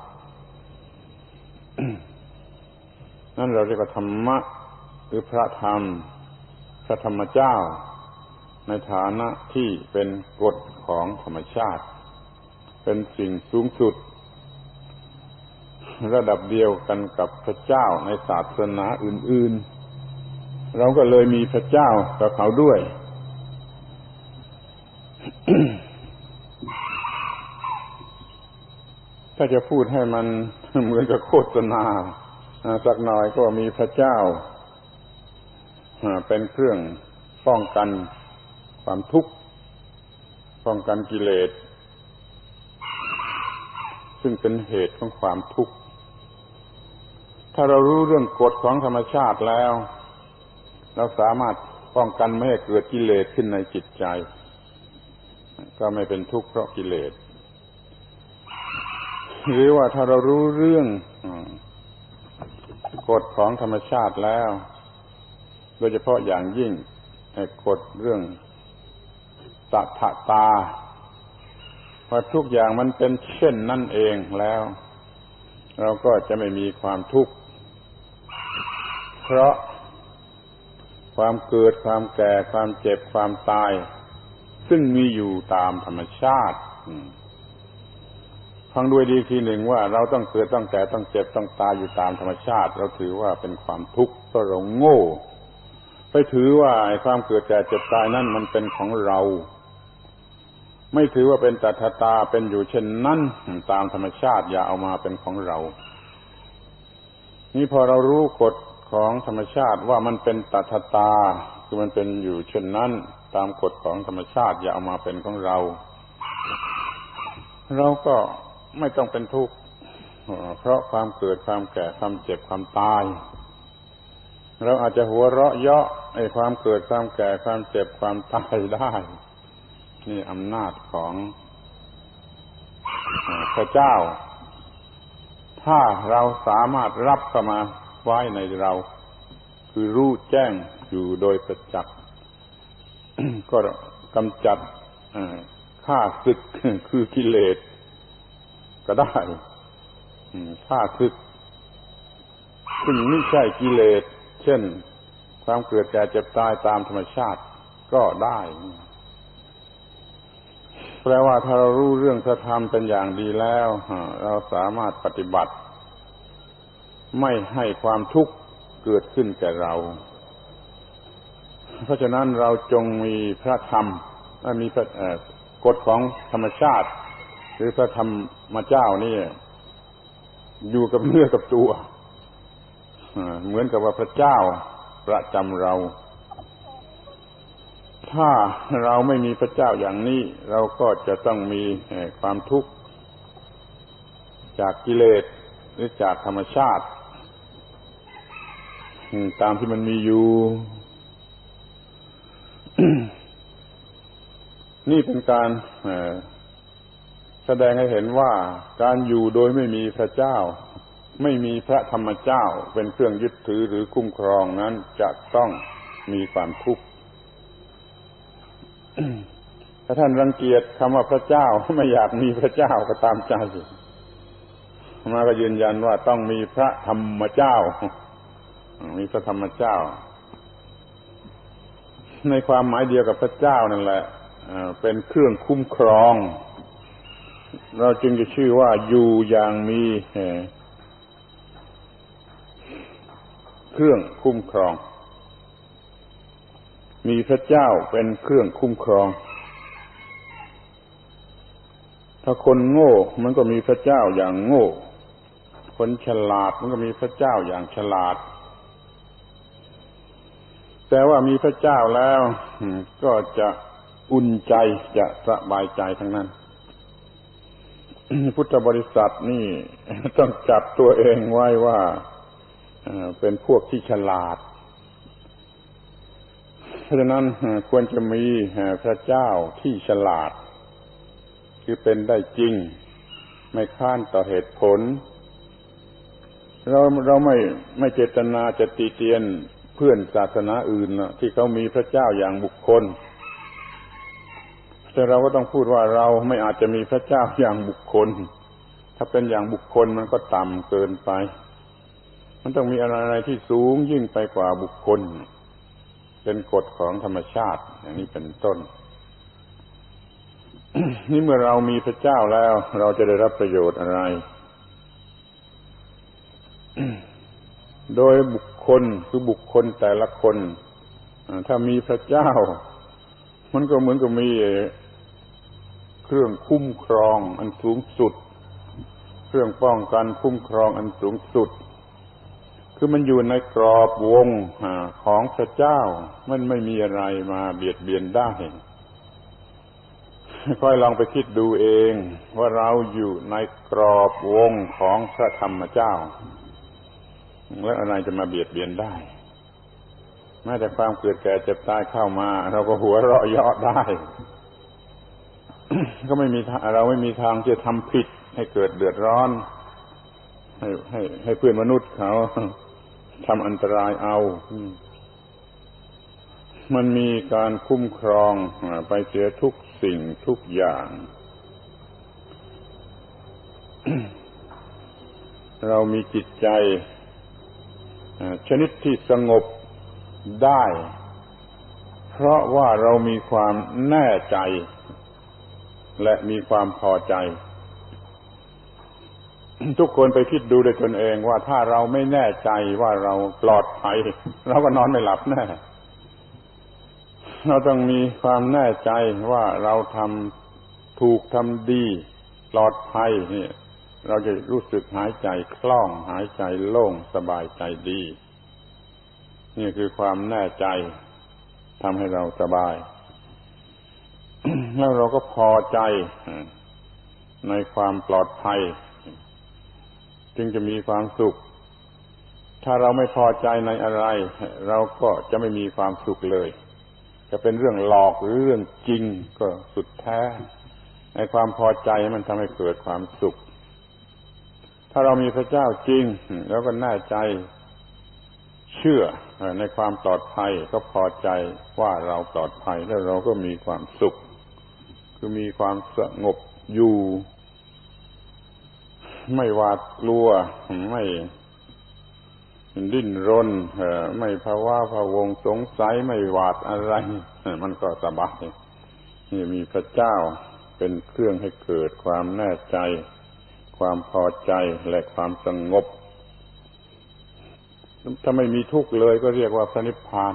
นั่นเราเรียกว่าธรรมะหรือพระธรรมพระธรรมเจ้าในฐานะที่เป็นกฎของธรรมชาติเป็นสิ่งสูงสุดระดับเดียวกันกับพระเจ้าในศาสนาอื่นๆเราก็เลยมีพระเจ้ากับเขาด้วย ถ้าจะพูดให้มันเหมือนกับโฆษณาสักหน่อยก็มีพระเจ้าเป็นเครื่องป้องกันความทุกข์ป้องกันกิเลสซึ่งเป็นเหตุของความทุกข์ถ้าเรารู้เรื่องกฎของธรรมชาติแล้วเราสามารถป้องกันไม่ให้เกิดกิเลสขึ้นในจิตใจก็ไม่เป็นทุกข์เพราะกิเลสหรือว่าถ้าเรารู้เรื่องกฎของธรรมชาติแล้วโดยเฉพาะอย่างยิ่งกฎเรื่องตถาตาว่าทุกอย่างมันเป็นเช่นนั่นเองแล้วเราก็จะไม่มีความทุกข์เพราะความเกิดความแก่ความเจ็บความตายซึ่งมีอยู่ตามธรรมชาติฟังด้วยดีทีหนึ่งว่าเราต้องเกิดต้องแก่ต้องเจ็บต้องตายอยู่ตามธรรมชาติเราถือว่าเป็นความทุกข์เพราะเราโง่ไปถือว่าไอ้ความเกิดแก่เจ็บตายนั่นมันเป็นของเราไม่ถือว่าเป็นตถาตาเป็นอยู่เช่นนั้นตามธรรมชาติอย่าเอามาเป็นของเรานี่พอเรารู้กฎของธรรมชาติว่ามันเป็นตถาตาคือมันเป็นอยู่เช่นนั้นตามกฎของธรรมชาติอย่าเอามาเป็นของเราเราก็ไม่ต้องเป็นทุกข์เพราะความเกิดความแก่ความเจ็บความตายเราอาจจะหัวเราะเยาะไอ้ความเกิดความแก่ความเจ็บความตายได้นี่อำนาจของพระเจ้าถ้าเราสามารถรับเข้ามาไว้ในเราคือรู้แจ้งอยู่โดยประจักษ์ก็กำจัดข้าศึกคือกิเลสก็ได้ เพราะฉะนั้นเราจะต้องรู้ว่าไอ้ความเกิดความแก่ความเจ็บความตายนี่มันเป็นของเราไม่ใช่ฆ่าศึกซึ่งไม่ใช่กิเลสเช่นความเกิดแก่เจ็บตายตามธรรมชาติก็ได้แปลว่าถ้าเรารู้เรื่องพระธรรมเป็นอย่างดีแล้วเราสามารถปฏิบัติไม่ให้ความทุกข์เกิดขึ้นแก่เราเพราะฉะนั้นเราจงมีพระธรรมมีกฎของธรรมชาติหรือพระธรรมเจ้านี่อยู่กับเนื้อกับตัวเหมือนกับว่าพระเจ้าประจำเราถ้าเราไม่มีพระเจ้าอย่างนี้เราก็จะต้องมีความทุกข์จากกิเลสหรือจากธรรมชาติตามที่มันมีอยู่ นี่เป็นการแสดงให้เห็นว่าการอยู่โดยไม่มีพระเจ้าไม่มีพระธรรมเจ้าเป็นเครื่องยึดถือหรือคุ้มครองนั้นจะต้องมีความทุกข์ถ้าท่านรังเกียจคำว่าพระเจ้าไม่อยากมีพระเจ้าก็ตามใจมาก็ยืนยันว่าต้องมีพระธรรมเจ้ามีพระธรรมเจ้าในความหมายเดียวกับพระเจ้านั่นแหละเป็นเครื่องคุ้มครองเราจึงจะชื่อว่าอยู่อย่างมีเครื่องคุ้มครองมีพระเจ้าเป็นเครื่องคุ้มครองถ้าคนโง่มันก็มีพระเจ้าอย่างโง่คนฉลาดมันก็มีพระเจ้าอย่างฉลาดแต่ว่ามีพระเจ้าแล้วก็จะอุ่นใจจะสบายใจทั้งนั้นพุทธบริษัทนี่ต้องจับตัวเองไว้ว่าเป็นพวกที่ฉลาดเพราะฉะนั้นควรจะมีพระเจ้าที่ฉลาดคือเป็นได้จริงไม่ค้านต่อเหตุผลเราไม่เจตนาจะตีเตียนเพื่อนศาสนาอื่นที่เขามีพระเจ้าอย่างบุคคลแต่เราก็ต้องพูดว่าเราไม่อาจจะมีพระเจ้าอย่างบุคคลถ้าเป็นอย่างบุคคลมันก็ต่ำเกินไปมันต้องมีอะไรที่สูงยิ่งไปกว่าบุคคลเป็นกฎของธรรมชาติอย่างนี้เป็นต้น นี่เมื่อเรามีพระเจ้าแล้วเราจะได้รับประโยชน์อะไร โดยบุคคลคือบุคคลแต่ละคนถ้ามีพระเจ้ามันก็เหมือนกับมีเครื่องคุ้มครองอันสูงสุดเครื่องป้องกันคุ้มครองอันสูงสุดคือมันอยู่ในกรอบวงของพระเจ้ามันไม่มีอะไรมาเบียดเบียนได้ค่อยลองไปคิดดูเองว่าเราอยู่ในกรอบวงของพระธรรมเจ้าแล้วอะไรจะมาเบียดเบียนได้แม้แต่ความเกิดแก่เจ็บตายเข้ามาเราก็หัวเราะเยาะได้ ก็ไม่มีเราไม่มีทางจะทำผิดให้เกิดเดือดร้อนให้เพื่อนมนุษย์เขาทำอันตรายเอามันมีการคุ้มครองไปเสียทุกสิ่งทุกอย่าง เรามีจิตใจชนิดที่สงบได้เพราะว่าเรามีความแน่ใจและมีความพอใจทุกคนไปคิดดูด้วยตนเองว่าถ้าเราไม่แน่ใจว่าเราปลอดภัยเราก็นอนไม่หลับแน่เราต้องมีความแน่ใจว่าเราทำถูกทำดีปลอดภัยนี่เราจะรู้สึกหายใจคล่องหายใจโล่งสบายใจดีนี่คือความแน่ใจทำให้เราสบาย แล้วเราก็พอใจในความปลอดภัยจึงจะมีความสุขถ้าเราไม่พอใจในอะไรเราก็จะไม่มีความสุขเลยจะเป็นเรื่องหลอกหรือเรื่องจริงก็สุดแท้ในความพอใจมันทำให้เกิดความสุขถ้าเรามีพระเจ้าจริงแล้วก็แน่ใจเชื่อในความปลอดภัยก็พอใจว่าเราปลอดภัยแล้วเราก็มีความสุขคือมีความสงบอยู่ไม่หวาดกลัวไม่ดิ้นรนไม่ภาวะพะวงสงสัยไม่หวาดอะไรมันก็สบายนี่มีพระเจ้าเป็นเครื่องให้เกิดความแน่ใจความพอใจและความสงบถ้าไม่มีทุกข์เลยก็เรียกว่าพระนิพพาน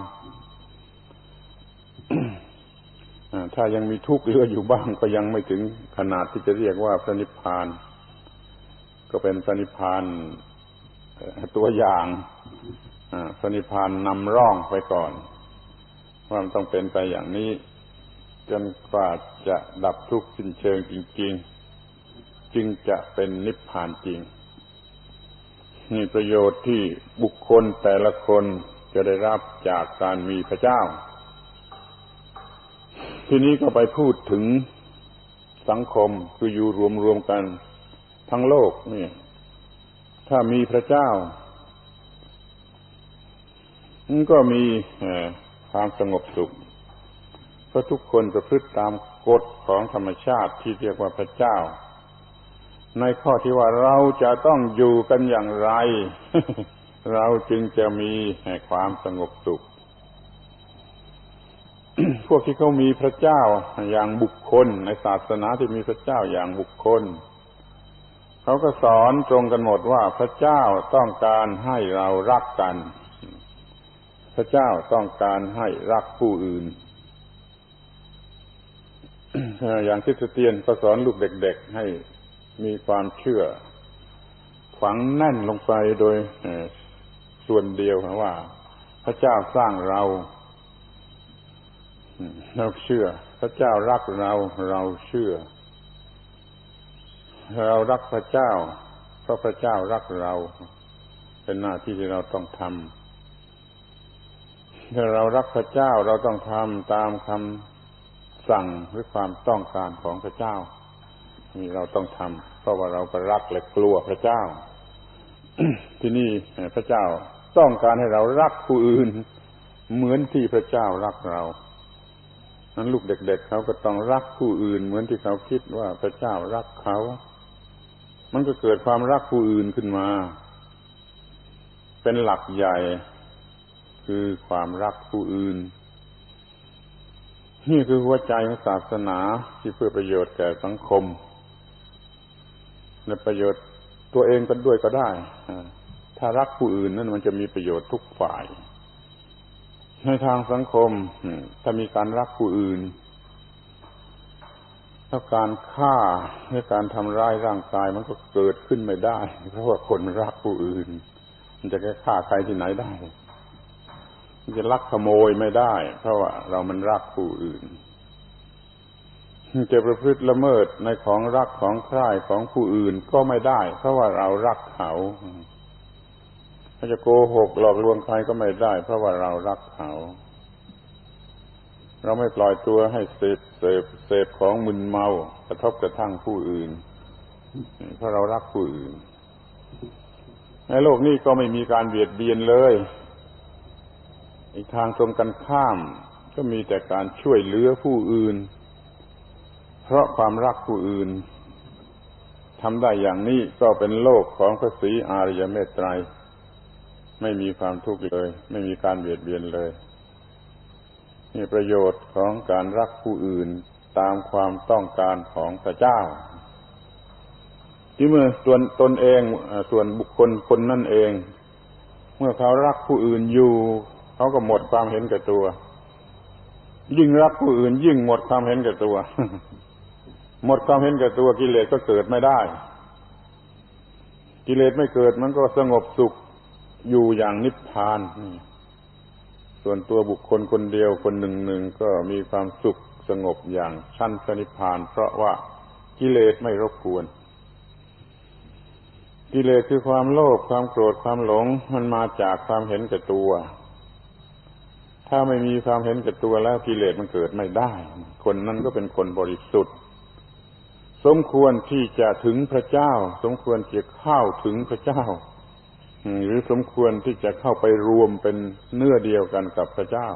ถ้ายังมีทุกข์เหลืออยู่บ้างก็ยังไม่ถึงขนาดที่จะเรียกว่าพระนิพพานก็เป็นพระนิพพานตัวอย่างพระนิพพานนำร่องไปก่อนว่ามันต้องเป็นไปอย่างนี้จนกว่าจะดับทุกข์สิ้นเชิงจริงๆจึงจะเป็นนิพพานจริงนี่ประโยชน์ที่บุคคลแต่ละคนจะได้รับจากการมีพระเจ้าทีนี้ก็ไปพูดถึงสังคมคืออยู่รวมๆกันทั้งโลกนี่ถ้ามีพระเจ้ามันก็มีความสงบสุขเพราะทุกคนประพฤติตามกฎของธรรมชาติที่เรียกว่าพระเจ้าในข้อที่ว่าเราจะต้องอยู่กันอย่างไร เราจึงจะมีความสงบสุข พวกที่เขามีพระเจ้าอย่างบุคคลในศาสนาที่มีพระเจ้าอย่างบุคคลเขาก็สอนตรงกันหมดว่าพระเจ้าต้องการให้เรารักกันพระเจ้าต้องการให้รักผู้อื่น อย่างคริสเตียนก็สอนลูกเด็กๆให้มีความเชื่อฝังแน่นลงไปโดยส่วนเดียวว่าพระเจ้าสร้างเราเชื่อพระเจ้ารักเราเชื่อเรารักพระเจ้าเพราะพระเจ้ารักเราเป็นหน้าที่ที่เราต้องทำถ้าเรารักพระเจ้าเราต้องทำตามคำสั่งหรือความต้องการของพระเจ้านี่เราต้องทำเพราะว่าเราก็รักและกลัวพระเจ้า ที่นี่พระเจ้าต้องการให้เรารักผู้อื่นเหมือนที่พระเจ้ารักเรานั้นลูกเด็กๆเขาก็ต้องรักผู้อื่นเหมือนที่เขาคิดว่าพระเจ้ารักเขามันก็เกิดความรักผู้อื่นขึ้นมาเป็นหลักใหญ่คือความรักผู้อื่นนี่คือหัวใจของศาสนาที่เพื่อประโยชน์แก่สังคมและประโยชน์ตัวเองก็ด้วยก็ได้ถ้ารักผู้อื่นนั่นมันจะมีประโยชน์ทุกฝ่ายในทางสังคมถ้ามีการรักผู้อื่นแล้วการฆ่าหรือการทำร้ายร่างกายมันก็เกิดขึ้นไม่ได้เพราะว่าคนรักผู้อื่นมันจะแค่ฆ่าใครที่ไหนได้มันจะลักขโมยไม่ได้เพราะว่าเรามันรักผู้อื่นจะประพฤติละเมิดในของรักของใคร่ของผู้อื่นก็ไม่ได้เพราะว่าเรารักเขาถ้าจะโกหกหลอกลวงใครก็ไม่ได้เพราะว่าเรารักเขาเราไม่ปล่อยตัวให้เสพของมึนเมากระทบกระทั่งผู้อื่นเพราะเรารักผู้อื่นในโลกนี้ก็ไม่มีการเบียดเบียนเลยอีกทางตรงกันข้ามก็มีแต่การช่วยเหลือผู้อื่นเพราะความรักผู้อื่นทำได้อย่างนี้ก็เป็นโลกของพระศรีอริยเมตไตรไม่มีความทุกข์เลยไม่มีการเบียดเบียนเลยนี่ประโยชน์ของการรักผู้อื่นตามความต้องการของพระเจ้าที่เมื่อตนเองส่วนบุคคลคนนั่นเองเมื่อเขารักผู้อื่นอยู่เขาก็หมดความเห็นแก่ตัวยิ่งรักผู้อื่นยิ่งหมดความเห็นแก่ตัว หมดความเห็นแก่ตัวกิเลสก็เกิดไม่ได้กิเลสไม่เกิดมันก็สงบสุขอยู่อย่างนิพพานส่วนตัวบุคคลคนเดียวคนหนึ่งก็มีความสุขสงบอย่างชั้นพระนิพพานเพราะว่ากิเลสไม่รบกวนกิเลสคือความโลภความโกรธความหลงมันมาจากความเห็นแก่ตัวถ้าไม่มีความเห็นแก่ตัวแล้วกิเลสมันเกิดไม่ได้คนนั้นก็เป็นคนบริสุทธิ์สมควรที่จะถึงพระเจ้าสมควรที่จะเข้าถึงพระเจ้าหรือสมควรที่จะเข้าไปรวมเป็นเนื้อเดียวกันกับพระเจ้า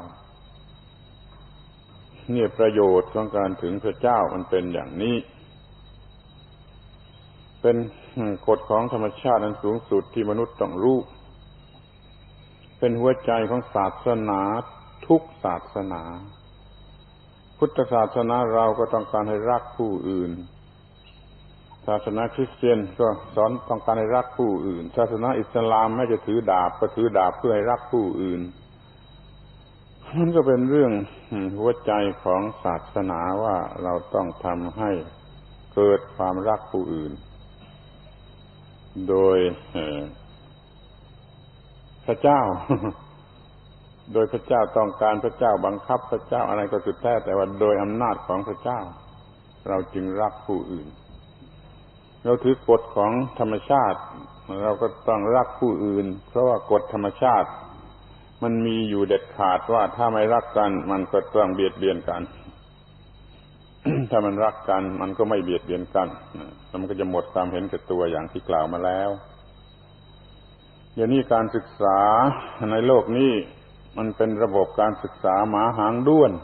นี่ประโยชน์ของการถึงพระเจ้ามันเป็นอย่างนี้เป็นกฎของธรรมชาติอันสูงสุดที่มนุษย์ต้องรู้เป็นหัวใจของศาสนาทุกศาสนาพุทธศาสนาเราก็ต้องการให้รักผู้อื่นศาสนาคริสเตียนก็สอนต้องการให้รักผู้อื่นศาสนาอิสลามไม่จะถือดาบก็ถือดาบเพื่อให้รักผู้อื่นมันก็เป็นเรื่องหัวใจของศาสนาว่าเราต้องทำให้เกิดความรักผู้อื่นโดยพระเจ้าโดยพระเจ้าต้องการพระเจ้าบังคับพระเจ้าอะไรก็สุดแท้แต่ว่าโดยอำนาจของพระเจ้าเราจึงรักผู้อื่นเราถือกฎของธรรมชาติเราก็ต้องรักผู้อื่นเพราะว่ากฎธรรมชาติมันมีอยู่เด็ดขาดว่าถ้าไม่รักกันมันก็ต้องเบียดเบียนกัน ถ้ามันรักกันมันก็ไม่เบียดเบียนกันแล้วมันก็จะหมดความเห็นแก่ตัวอย่างที่กล่าวมาแล้วอย่างนี้การศึกษาในโลกนี้มันเป็นระบบการศึกษาหมาหางด้วน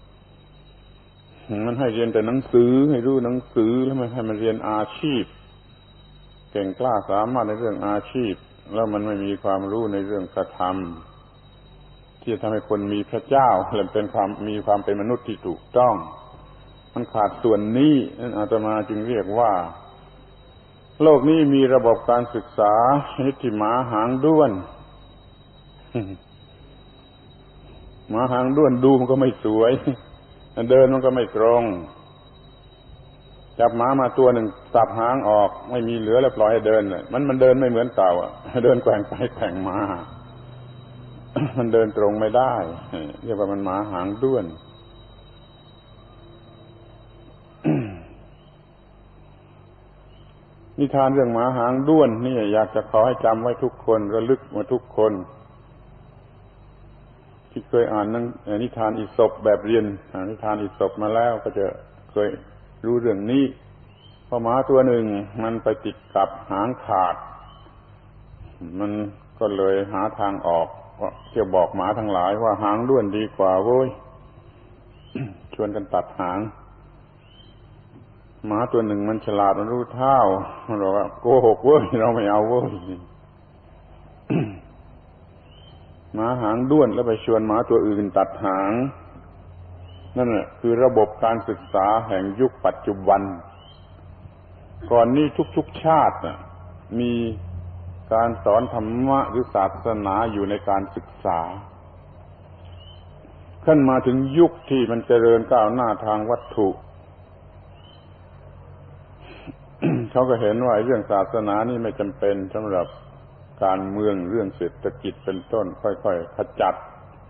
มันให้เรียนแต่หนังสือให้รู้หนังสือแล้วมันให้มันเรียนอาชีพเก่งกล้าสามารถในเรื่องอาชีพแล้วมันไม่มีความรู้ในเรื่องกระทำที่จะทำให้คนมีพระเจ้าและมีความเป็นมนุษย์ที่ถูกต้องมันขาดส่วนนี้นั่นอาตมาจึงเรียกว่าโลกนี้มีระบบการศึกษาชนิดที่หมาหางด้วนหมาหางด้วนดูมันก็ไม่สวยเดินมันก็ไม่ตรงจับหมามาตัวหนึ่งสับหางออกไม่มีเหลือแล้วปล่อยให้เดินเลยมันเดินไม่เหมือนเก่าเดินแกว่งไปแกว่งมามันเดินตรงไม่ได้เรียกว่ามันหมาหางด้วนนิทานเรื่องหมาหางด้วนนี่อยากจะขอให้จำไว้ทุกคนระลึกมาทุกคนที่เคยอ่านนิทานอีสปแบบเรียนนิทานอีสปมาแล้วก็จะเคยรู้เรื่องนี้พอหมาตัวหนึ่งมันไปติดกับหางขาดมันก็เลยหาทางออกจะบอกหมาทั้งหลายว่าหางด้วนดีกว่าเว้ย ชวนกันตัดหางหมาตัวหนึ่งมันฉลาดมันรู้เท่ามันบอกว่าโกหกเว้ยเราไม่เอาเว้ย หมาหางด้วนแล้วไปชวนหมาตัวอื่นตัดหางนั่นแหละคือระบบการศึกษาแห่งยุคปัจจุบันก่อนนี้ทุกชาติมีการสอนธรรมะหรือศาสนาอยู่ในการศึกษาขึ้นมาถึงยุคที่มันเจริญก้าวหน้าทางวัตถุ เขาก็เห็นว่าเรื่องศาสนานี่ไม่จำเป็นสำหรับการเมืองเรื่องเศรษฐกิจเป็นต้นค่อยๆขจัด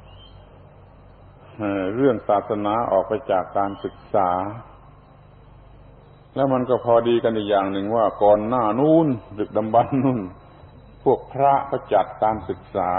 เรื่องศาสนาออกไปจากการศึกษาแล้วมันก็พอดีกันอีกอย่างหนึ่งว่าก่อนหน้านู้นดึกดำบรรพ์นู้นพวกพระก็จัดการศึกษา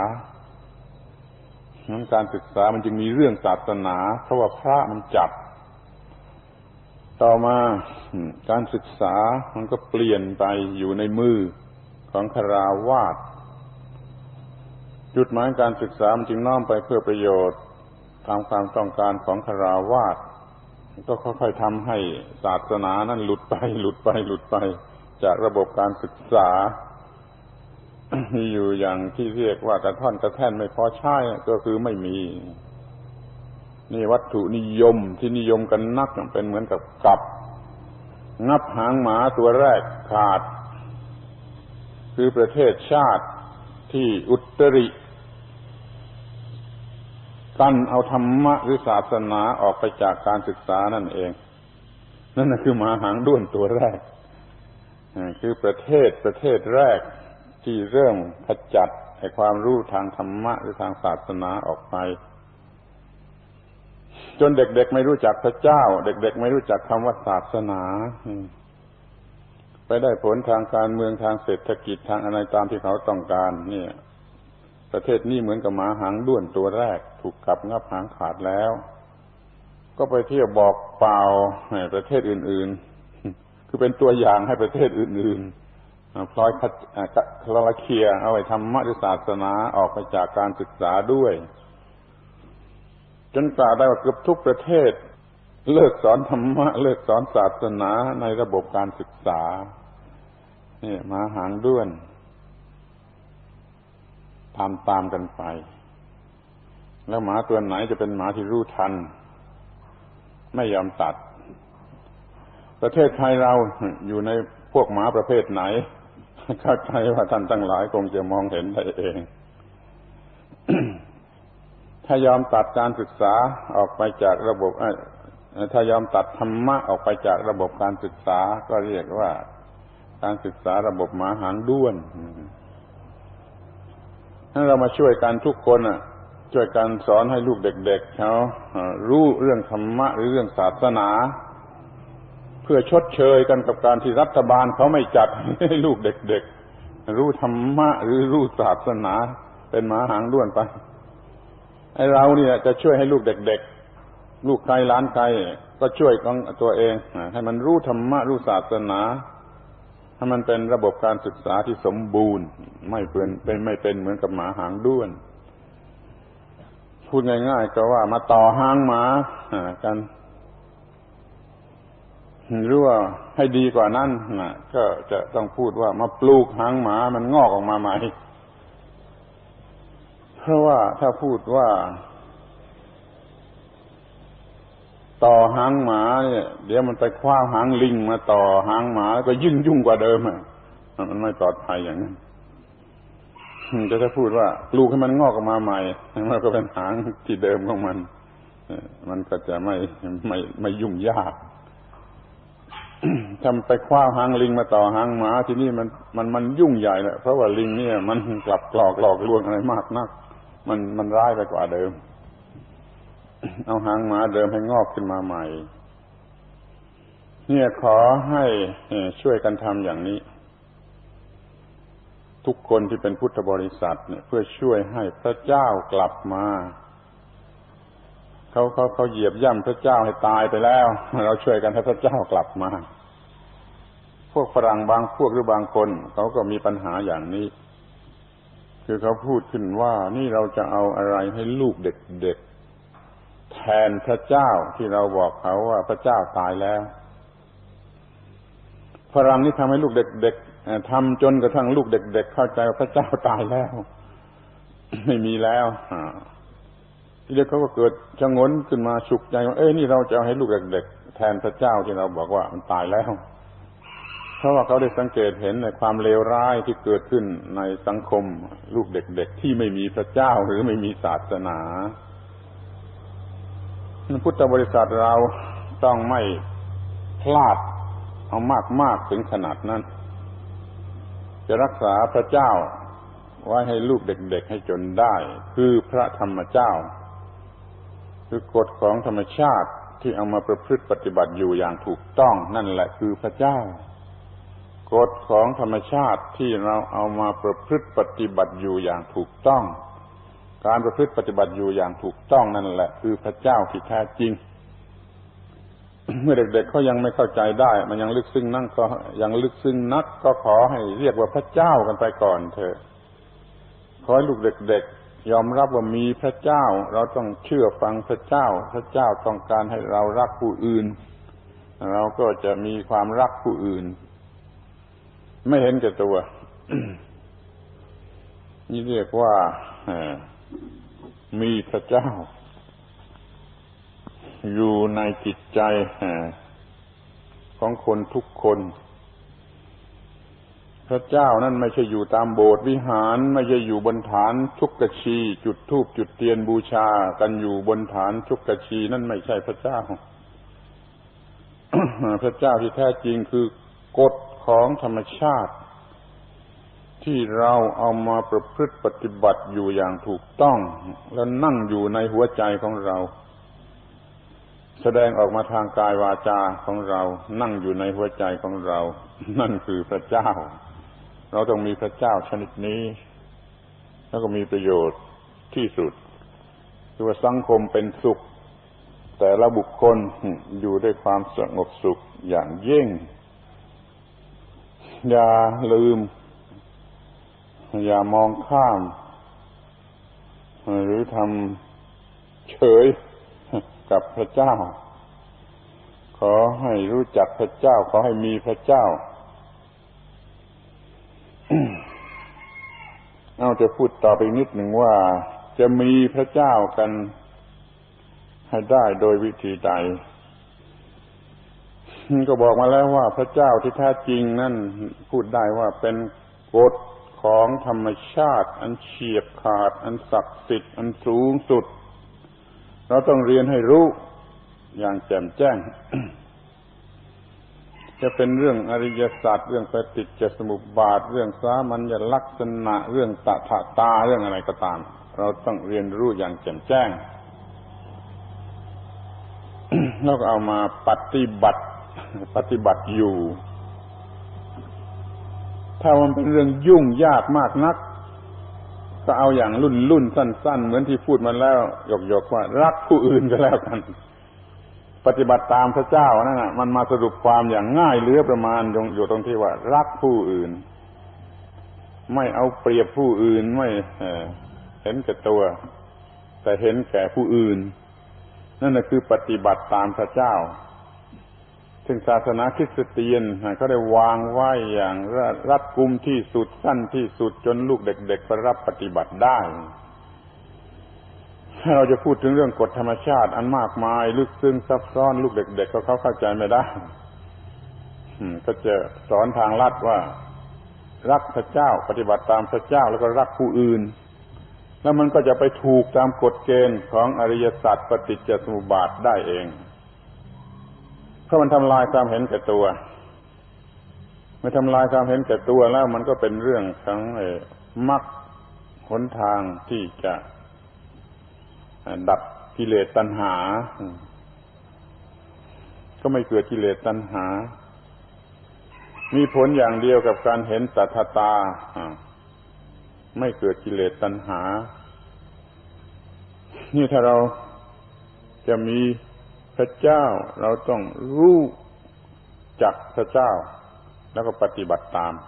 การศึกษามันจึงมีเรื่องศาสนาเพราะว่าพระมันจัดต่อมาการศึกษามันก็เปลี่ยนไปอยู่ในมือของฆราวาสจุดหมายการศึกษามันจึงน้อมไปเพื่อประโยชน์ตามความต้องการของฆราวาสก็ค่อยๆทำให้ศาสนานั้นหลุดไปจากระบบการศึกษามีอยู่อย่างที่เรียกว่ากระท่อนกระแท่นไม่พอใช้ก็คือไม่มีนี่วัตถุนิยมที่นิยมกันนักเป็นเหมือนกับงับหางหมาตัวแรกขาดคือประเทศชาติที่อุตริกั้นเอาธรรมะหรือศาสนาออกไปจากการศึกษานั่นเองนั่นคือหมาหางด้วนตัวแรกคือประเทศแรกที่เริ่มขจัดให้ความรู้ทางธรรมะหรือทางศาสนาออกไปจนเด็กๆไม่รู้จักพระเจ้าเด็กๆไม่รู้จักคำว่าศาสนาไปได้ผลทางการเมืองทางเศรษฐกิจทางอะไรตามที่เขาต้องการนี่ประเทศนี้เหมือนกับหมาหางด้วนตัวแรกถูกกัดงับหางขาดแล้วก็ไปเที่ยวบอกเปล่าให้ประเทศอื่นๆคือเป็นตัวอย่างให้ประเทศอื่นๆพลอยคลาเคลียเอาไว้ธรรมะหรือศาสนาออกไปจากการศึกษาด้วยจนกล่าวได้ว่าเกือบทุกประเทศเลิกสอนธรรมะเลิกสอนศาสนาในระบบการศึกษานี่หมาหางด้วนตามกันไปแล้วหมาตัวไหนจะเป็นหมาที่รู้ทันไม่ยอมตัดประเทศไทยเราอยู่ในพวกหมาประเภทไหนเข้าใจว่าท่านทั้งหลายคงจะมองเห็นได้เอง ถ้ายอมตัดการศึกษาออกไปจากระบบถ้ายอมตัดธรรมะออกไปจากระบบการศึกษาก็เรียกว่าการศึกษาระบบหมาหางด้วนถ้าเรามาช่วยกันทุกคนช่วยกันสอนให้ลูกเด็กๆเขารู้เรื่องธรรมะหรือเรื่องศาสนาเพื่อชดเชยกันกับการที่รัฐบาลเขาไม่จัดให้ลูกเด็กๆรู้ธรรมะหรือรู้ศาสนาเป็นหมาหางด้วนไปไอ้เราเนี่ยจะช่วยให้ลูกเด็กๆลูกใครหลานใครก็ช่วยของตัวเองให้มันรู้ธรรมะรู้ศาสนาให้มันเป็นระบบการศึกษาที่สมบูรณ์ไม่เป็นเหมือนกับหมาหางด้วนพูดง่ายๆก็ว่ามาต่อหางหมากันหรือว่าให้ดีกว่านั้นก็จะต้องพูดว่ามาปลูกหางหมามันงอกออกมาใหม่เพราะว่าถ้าพูดว่าต่อหางหมาเนี่ยเดี๋ยวมันไปคว้าหางลิงมาต่อหางหมาแล้วก็ยุ่งกว่าเดิมมันไม่ปลอดภัยอย่างนั้นจะถ้าพูดว่าปลูกให้มันงอกออกมาใหม่มันก็เป็นหางที่เดิมของมันก็จะไม่ยุ่งยากทำไปคว้าหางลิงมาต่อหางหมาทีนี้มันยุ่งใหญ่แหละเพราะว่าลิงเนี่ยมันกลับหลอกลวงอะไรมากนักมันร้ายไปกว่าเดิมเอาหางหมาเดิมให้งอกขึ้นมาใหม่เนี่ยขอให้ช่วยกันทำอย่างนี้ทุกคนที่เป็นพุทธบริษัทเนี่ยเพื่อช่วยให้พระเจ้ากลับมาเขาเหยียบย่ำพระเจ้าให้ตายไปแล้วเราช่วยกันให้พระเจ้ากลับมาพวกฝรั่งบางพวกหรือบางคนเขาก็มีปัญหาอย่างนี้คือเขาพูดขึ้นว่านี่เราจะเอาอะไรให้ลูกเด็กๆแทนพระเจ้าที่เราบอกเขาว่าพระเจ้าตายแล้วฝรั่งนี่ทำให้ลูกเด็กๆทำจนกระทั่งลูกเด็กๆเข้าใจว่าพระเจ้าตายแล้วไม่มีแล้วทีเดียวเขาก็เกิดชะงนขึ้นมาฉุกใจว่านี่เราจะเอาให้ลูกเด็กๆแทนพระเจ้าที่เราบอกว่ามันตายแล้วเพราะว่าเขาได้สังเกตเห็นในความเลวร้ายที่เกิดขึ้นในสังคมลูกเด็กๆที่ไม่มีพระเจ้าหรือไม่มีศาสนาพุทธบริษัทเราต้องไม่พลาดเอามากถึงขนาดนั้นจะรักษาพระเจ้าไว้ให้ลูกเด็กๆให้จนได้คือพระธรรมเจ้าคือกฎของธรรมชาติที่เอามาประพฤติปฏิบัติอยู่อย่างถูกต้องนั่นแหละคือพระเจ้ากฎของธรรมชาติที่เราเอามาประพฤติปฏิบัติอยู่อย่างถูกต้องการประพฤติปฏิบัติอยู่อย่างถูกต้องนั่นแหละคือพระเจ้าที่แท้จริง เมื่อเด็กๆเขายังไม่เข้าใจได้มันยังลึกซึ้งนักก็ขอให้เรียกว่าพระเจ้ากันไปก่อนเถอะขอให้ลูกเด็กๆยอมรับว่ามีพระเจ้าเราต้องเชื่อฟังพระเจ้าพระเจ้าต้องการให้เรารักผู้อื่นเราก็จะมีความรักผู้อื่นไม่เห็นแก่ตัว นี่เรียกว่ามีพระเจ้าอยู่ในจิตใจของคนทุกคนพระเจ้านั่นไม่ใช่อยู่ตามโบสถ์วิหารไม่ใช่อยู่บนฐานชุกกชีจุดธูปจุดเทียนบูชากันอยู่บนฐานชุกกชีนั่นไม่ใช่พระเจ้า พระเจ้าที่แท้จริงคือกฎของธรรมชาติที่เราเอามาประพฤติปฏิบัติอยู่อย่างถูกต้องและนั่งอยู่ในหัวใจของเราแสดงออกมาทางกายวาจาของเรานั่งอยู่ในหัวใจของเรานั่นคือพระเจ้าเราต้องมีพระเจ้าชนิดนี้แล้วก็มีประโยชน์ที่สุดคือว่าสังคมเป็นสุขแต่ละบุคคลอยู่ด้วยความสงบสุขอย่างยิ่งอย่าลืมอย่ามองข้ามหรือทำเฉยกับพระเจ้าขอให้รู้จักพระเจ้าขอให้มีพระเจ้าจะพูดต่อไปนิดหนึ่งว่าจะมีพระเจ้ากันให้ได้โดยวิธีใดก็บอกมาแล้วว่าพระเจ้าที่แท้จริงนั่นพูดได้ว่าเป็นกฎของธรรมชาติอันเฉียบขาดอันศักดิ์สิทธิ์อันสูงสุดเราต้องเรียนให้รู้อย่างแจ่มแจ้ง จะเป็นเรื่องอริยสัจเรื่องปฏิจจสมุปบาทเรื่องสามัญลักษณะเรื่องตถาตาเรื่องอะไรก็ตามเราต้องเรียนรู้อย่างแจ่มแจ้ง แล้วก็เอามาปฏิบัติอยู่ถ้ามันเป็นเรื่องยุ่งยากมากนักก็เอาอย่างรุ่นสั้นๆเหมือนที่พูดมาแล้วหยกๆว่ารักผู้อื่นก็แล้วกันปฏิบัติตามพระเจ้านั่นน่ะมันมาสรุปความอย่างง่ายเหลือประมาณอยู่ตรงที่ว่ารักผู้อื่นไม่เอาเปรียบผู้อื่นไม่เห็นแก่ตัวแต่เห็นแก่ผู้อื่นนั่นน่ะคือปฏิบัติตามพระเจ้าซึ่งศาสนาคริสเตียนเขาได้วางไว้อย่างรัดกุมที่สุดสั้นที่สุดจนลูกเด็กๆไปรับปฏิบัติได้เราจะพูดถึงเรื่องกฎธรรมชาติอันมากมายลึกซึ้งซับซ้อนลูกเด็กๆก็เข้าใจไม่ได้ก็จะสอนทางลัดว่ารักพระเจ้าปฏิบัติตามพระเจ้าแล้วก็รักผู้อื่นแล้วมันก็จะไปถูกตามกฎเกณฑ์ของอริยสัจปฏิจจสมุปบาทได้เองเพราะมันทำลายความเห็นแก่ตัวเมื่อทำลายความเห็นแก่ตัวแล้วมันก็เป็นเรื่องของมรรคหนทางที่จะดับกิเลสตัณหาก็ไม่เกิดกิเลสตัณหามีผลอย่างเดียวกับการเห็นสัทธตาไม่เกิดกิเลสตัณหานี่ถ้าเราจะมีพระเจ้าเราต้องรู้จักพระเจ้าแล้วก็ปฏิบัติตาม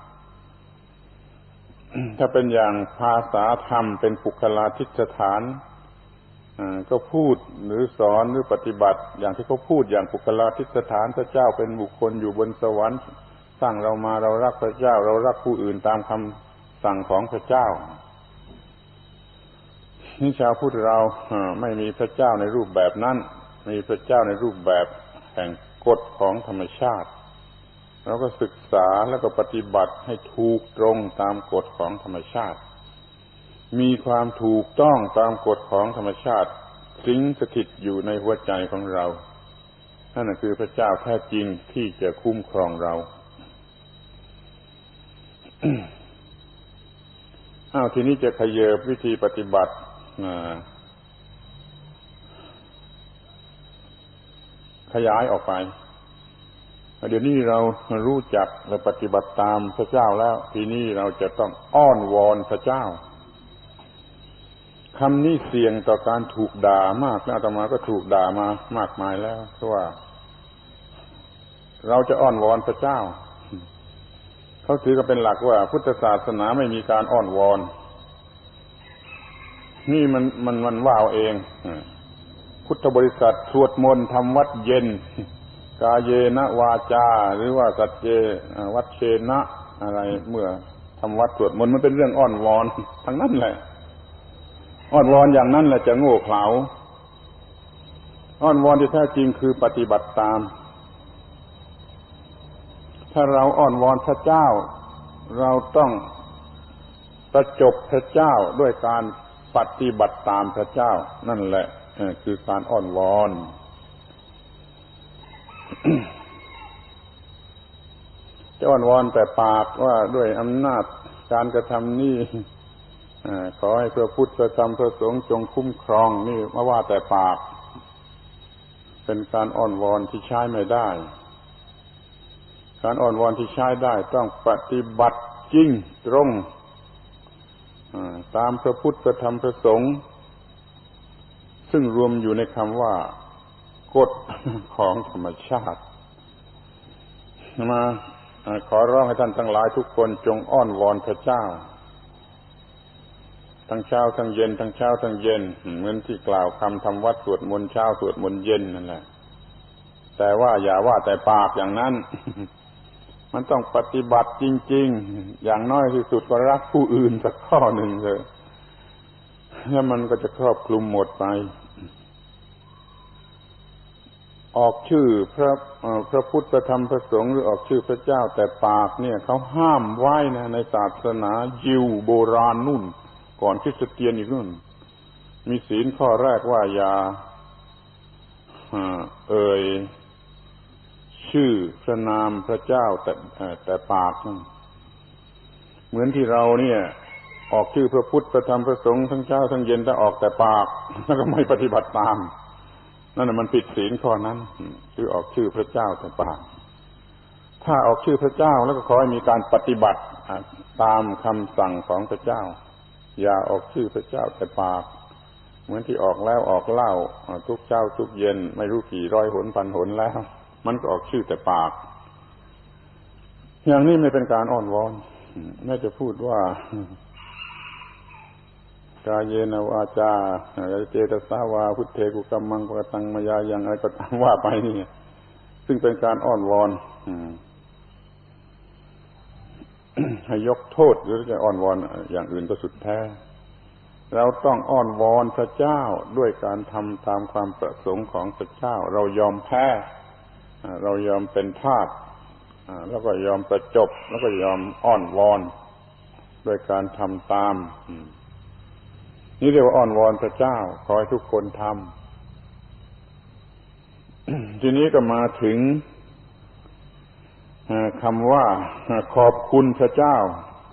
ถ้าเป็นอย่างภาษาธรรมเป็นปุคลาธิสถานก็พูดหรือสอนหรือปฏิบัติอย่างที่เขาพูดอย่างปุคลาธิสถานพระเจ้าเป็นบุคคลอยู่บนสวรรค์สร้างเรามาเรารักพระเจ้าเรารักผู้อื่นตามคำสั่งของพระเจ้านี่ชาวพุทธเราไม่มีพระเจ้าในรูปแบบนั้นมีพระเจ้าในรูปแบบแห่งกฎของธรรมชาติเราก็ศึกษาแล้วก็ปฏิบัติให้ถูกตรงตามกฎของธรรมชาติมีความถูกต้องตามกฎของธรรมชาติสิงสถิตอยู่ในหัวใจของเรานั่นคือพระเจ้าแท้จริงที่จะคุ้มครองเรา ทีนี้จะขยับวิธีปฏิบัติขยายออกไปเดี๋ยวนี้เรารู้จักและปฏิบัติตามพระเจ้าแล้วทีนี้เราจะต้องอ้อนวอนพระเจ้าคำนี้เสี่ยงต่อการถูกด่ามากและอาตมาก็ถูกด่ามามากมายแล้วเพราะว่าเราจะอ้อนวอนพระเจ้าเขาถือกันเป็นหลักว่าพุทธศาสนาไม่มีการอ้อนวอนนี่มันว่าเอาเองพุทธบริษัทสวดมนต์ทำวัดเย็นกาเยนะวาจาหรือว่าสัจเจวัชเชนะอะไรเมื่อทำวัดสวดมนต์มันเป็นเรื่องอ้อนวอนทั้งนั้นแหละอ้อนวอนอย่างนั้นแหละจะโง่เขลาอ้อนวอนที่แท้จริงคือปฏิบัติตามถ้าเราอ้อนวอนพระเจ้าเราต้องประจบพระเจ้าด้วยการปฏิบัติตามพระเจ้านั่นแหละคือการอ้อนวอน จะอ้อนวอนแต่ปากว่าด้วยอำนาจการกระทำนี้ขอให้พระพุทธพระธรรมพระสงฆ์จงคุ้มครองนี่มาว่าแต่ปากเป็นการอ้อนวอนที่ใช้ไม่ได้การอ้อนวอนที่ใช้ได้ต้องปฏิบัติจริงตรงตามพระพุทธพระธรรมพระสงฆ์ซึ่งรวมอยู่ในคำว่ากฎของธรรมชาติมาขอร้องให้ท่านทั้งหลายทุกคนจงอ้อนวอนพระเจ้าทั้งเช้าทั้งเย็นทั้งเช้าทั้งเย็นเหมือนที่กล่าวคำทำวัดสวดมนต์เช้าสวดมนต์เย็นนั่นแหละแต่ว่าอย่าว่าแต่ปากอย่างนั้นมันต้องปฏิบัติจริงๆอย่างน้อยที่สุดก็รักผู้อื่นสักข้อหนึ่งเลยแล้วมันก็จะครอบคลุมหมดไปออกชื่อพระพุทธพระธรรมพระสงฆ์หรือออกชื่อพระเจ้าแต่ปากเนี่ยเขาห้ามไว้นะในศาสนายิวโบราณนู่นก่อนคริสเตียนอีกนู่นมีศีลข้อแรกว่าอย่าเอ่ยชื่อพระนามพระเจ้าแต่ปากเหมือนที่เราเนี่ยออกชื่อพระพุทธพระธรรมพระสงฆ์ทั้งเช้าทั้งเย็นแต่ออกแต่ปากแล้วก็ไม่ปฏิบัติตามนั่นน่ะมันผิดศีลข้อนั้นคือออกชื่อพระเจ้าแต่ปากถ้าออกชื่อพระเจ้าแล้วก็ขอให้มีการปฏิบัติตามคำสั่งของพระเจ้าอย่าออกชื่อพระเจ้าแต่ปากเหมือนที่ออกแล้วออกเล่าทุกเช้าทุกเย็นไม่รู้กี่ร้อยหนพันหนแล้วมันก็ออกชื่อแต่ปากอย่างนี้ไม่เป็นการอ้อนวอนแม้จะพูดว่ากายเยนวาจาเจตสาวาพุทเทกุกัมมังปะตังมายายังอะไรก็ตามว่าไปนี่ซึ่งเป็นการอ้อนวอนให้ยกโทษหรือจะอ้อนวอนอย่างอื่นก็สุดแท้เราต้องอ้อนวอนพระเจ้าด้วยการทำตามความประสงค์ของพระเจ้าเรายอมแพ้เรายอมเป็นทาสแล้วก็ยอมประจบแล้วก็ยอมอ้อนวอนด้วยการทำตามนี่เรียกว่าอ้อนวอนพระเจ้าขอให้ทุกคนทำ ทีนี้ก็มาถึงคำว่าขอบคุณพระเจ้า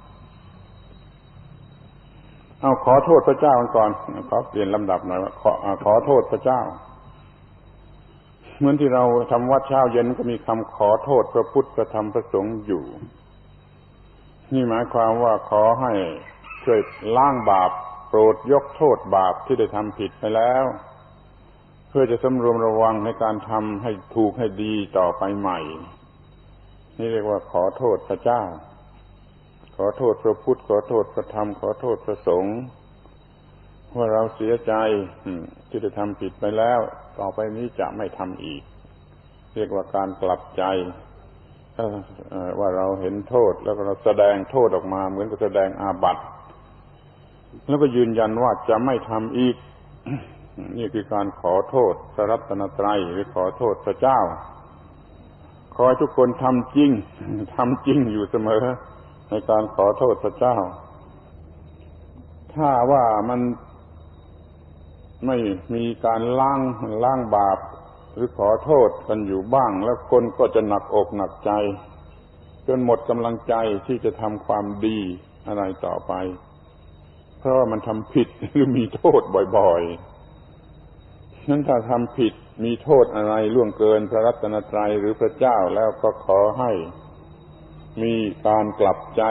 เอาขอโทษพระเจ้าก่อนขอเปลี่ยนลำดับหน่อยว่าขอโทษพระเจ้าเหมือนที่เราทำวัดเช้าเย็นก็มีคำขอโทษพระพุทธพระธรรมพระสงฆ์อยู่นี่หมายความว่าขอให้ช่วยล้างบาปโปรดยกโทษบาปที่ได้ทำผิดไปแล้วเพื่อจะสำรวมระวังในการทำให้ถูกให้ดีต่อไปใหม่นี่เรียกว่าขอโทษพระเจ้าขอโทษพระพุทธขอโทษพระธรรมขอโทษพระสงฆ์ว่าเราเสียใจที่ได้ทำผิดไปแล้วต่อไปนี้จะไม่ทำอีกเรียกว่าการกลับใจว่าเราเห็นโทษแล้วก็เราแสดงโทษออกมาเหมือนกับแสดงอาบัติแล้วก็ยืนยันว่าจะไม่ทำอีกนี่คือการขอโทษพระรัตนตรัยหรือขอโทษพระเจ้าขอให้ทุกคนทำจริงอยู่เสมอในการขอโทษพระเจ้าถ้าว่ามันไม่มีการล้างบาปหรือขอโทษกันอยู่บ้างแล้วคนก็จะหนักอกหนักใจจนหมดกำลังใจที่จะทำความดีอะไรต่อไปเพราะว่ามันทำผิดหรือมีโทษบ่อยๆนั้นถ้าทำผิดมีโทษอะไรล่วงเกินพระรัตนตรัยหรือพระเจ้าแล้วก็ขอให้มีการกลับใจ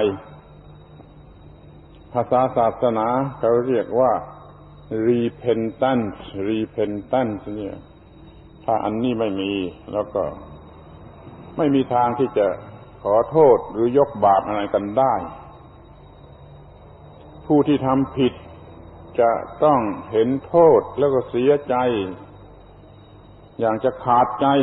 ภาษาศาสนาเขาเรียกว่า repentance เนี่ยถ้าอันนี้ไม่มีแล้วก็ไม่มีทางที่จะขอโทษหรือยกบาปอะไรกันได้ผู้ที่ทำผิดจะต้องเห็นโทษแล้วก็เสียใจอย่างจะขาดใจ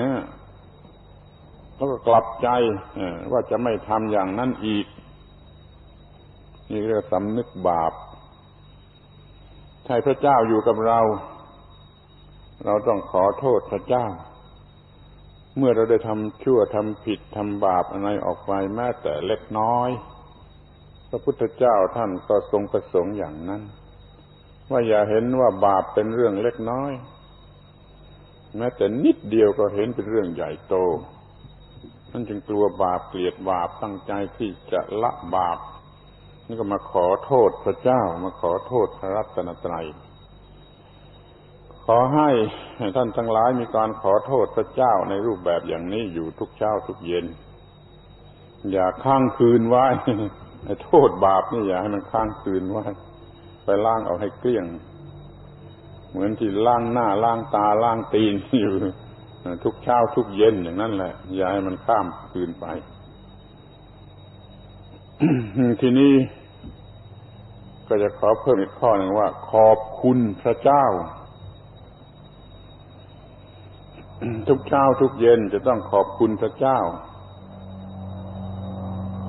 แล้วก็กลับใจว่าจะไม่ทำอย่างนั้นอีกนี่เรียกสำนึกบาปใช่พระเจ้าอยู่กับเราต้องขอโทษพระเจ้าเมื่อเราได้ทำชั่วทำผิดทำบาปอะไรออกไปแม้แต่เล็กน้อยพระพุทธเจ้าท่านก็ทรงประสงค์อย่างนั้นว่าอย่าเห็นว่าบาปเป็นเรื่องเล็กน้อยแม้แต่นิดเดียวก็เห็นเป็นเรื่องใหญ่โตท่านจึงกลัวบาปเกลียดบาปตั้งใจที่จะละบาปนี่ก็มาขอโทษพระเจ้ามาขอโทษพระรัตนตรัยขอให้ท่านทั้งหลายมีการขอโทษพระเจ้าในรูปแบบอย่างนี้อยู่ทุกเช้าทุกเย็นอย่าค้างคืนไว้โทษบาปนี่อย่าให้มันค้างคืนไว้ไปล้างเอาให้เกลี้ยงเหมือนที่ล้างหน้าล้างตาล้างตีนอยู่ทุกเช้าทุกเย็นอย่างนั้นแหละอย่าให้มันข้ามคืนไป ทีนี้ก็จะขอเพิ่มอีกข้อหนึ่งว่าขอบคุณพระเจ้า ทุกเช้าทุกเย็นจะต้องขอบคุณพระเจ้า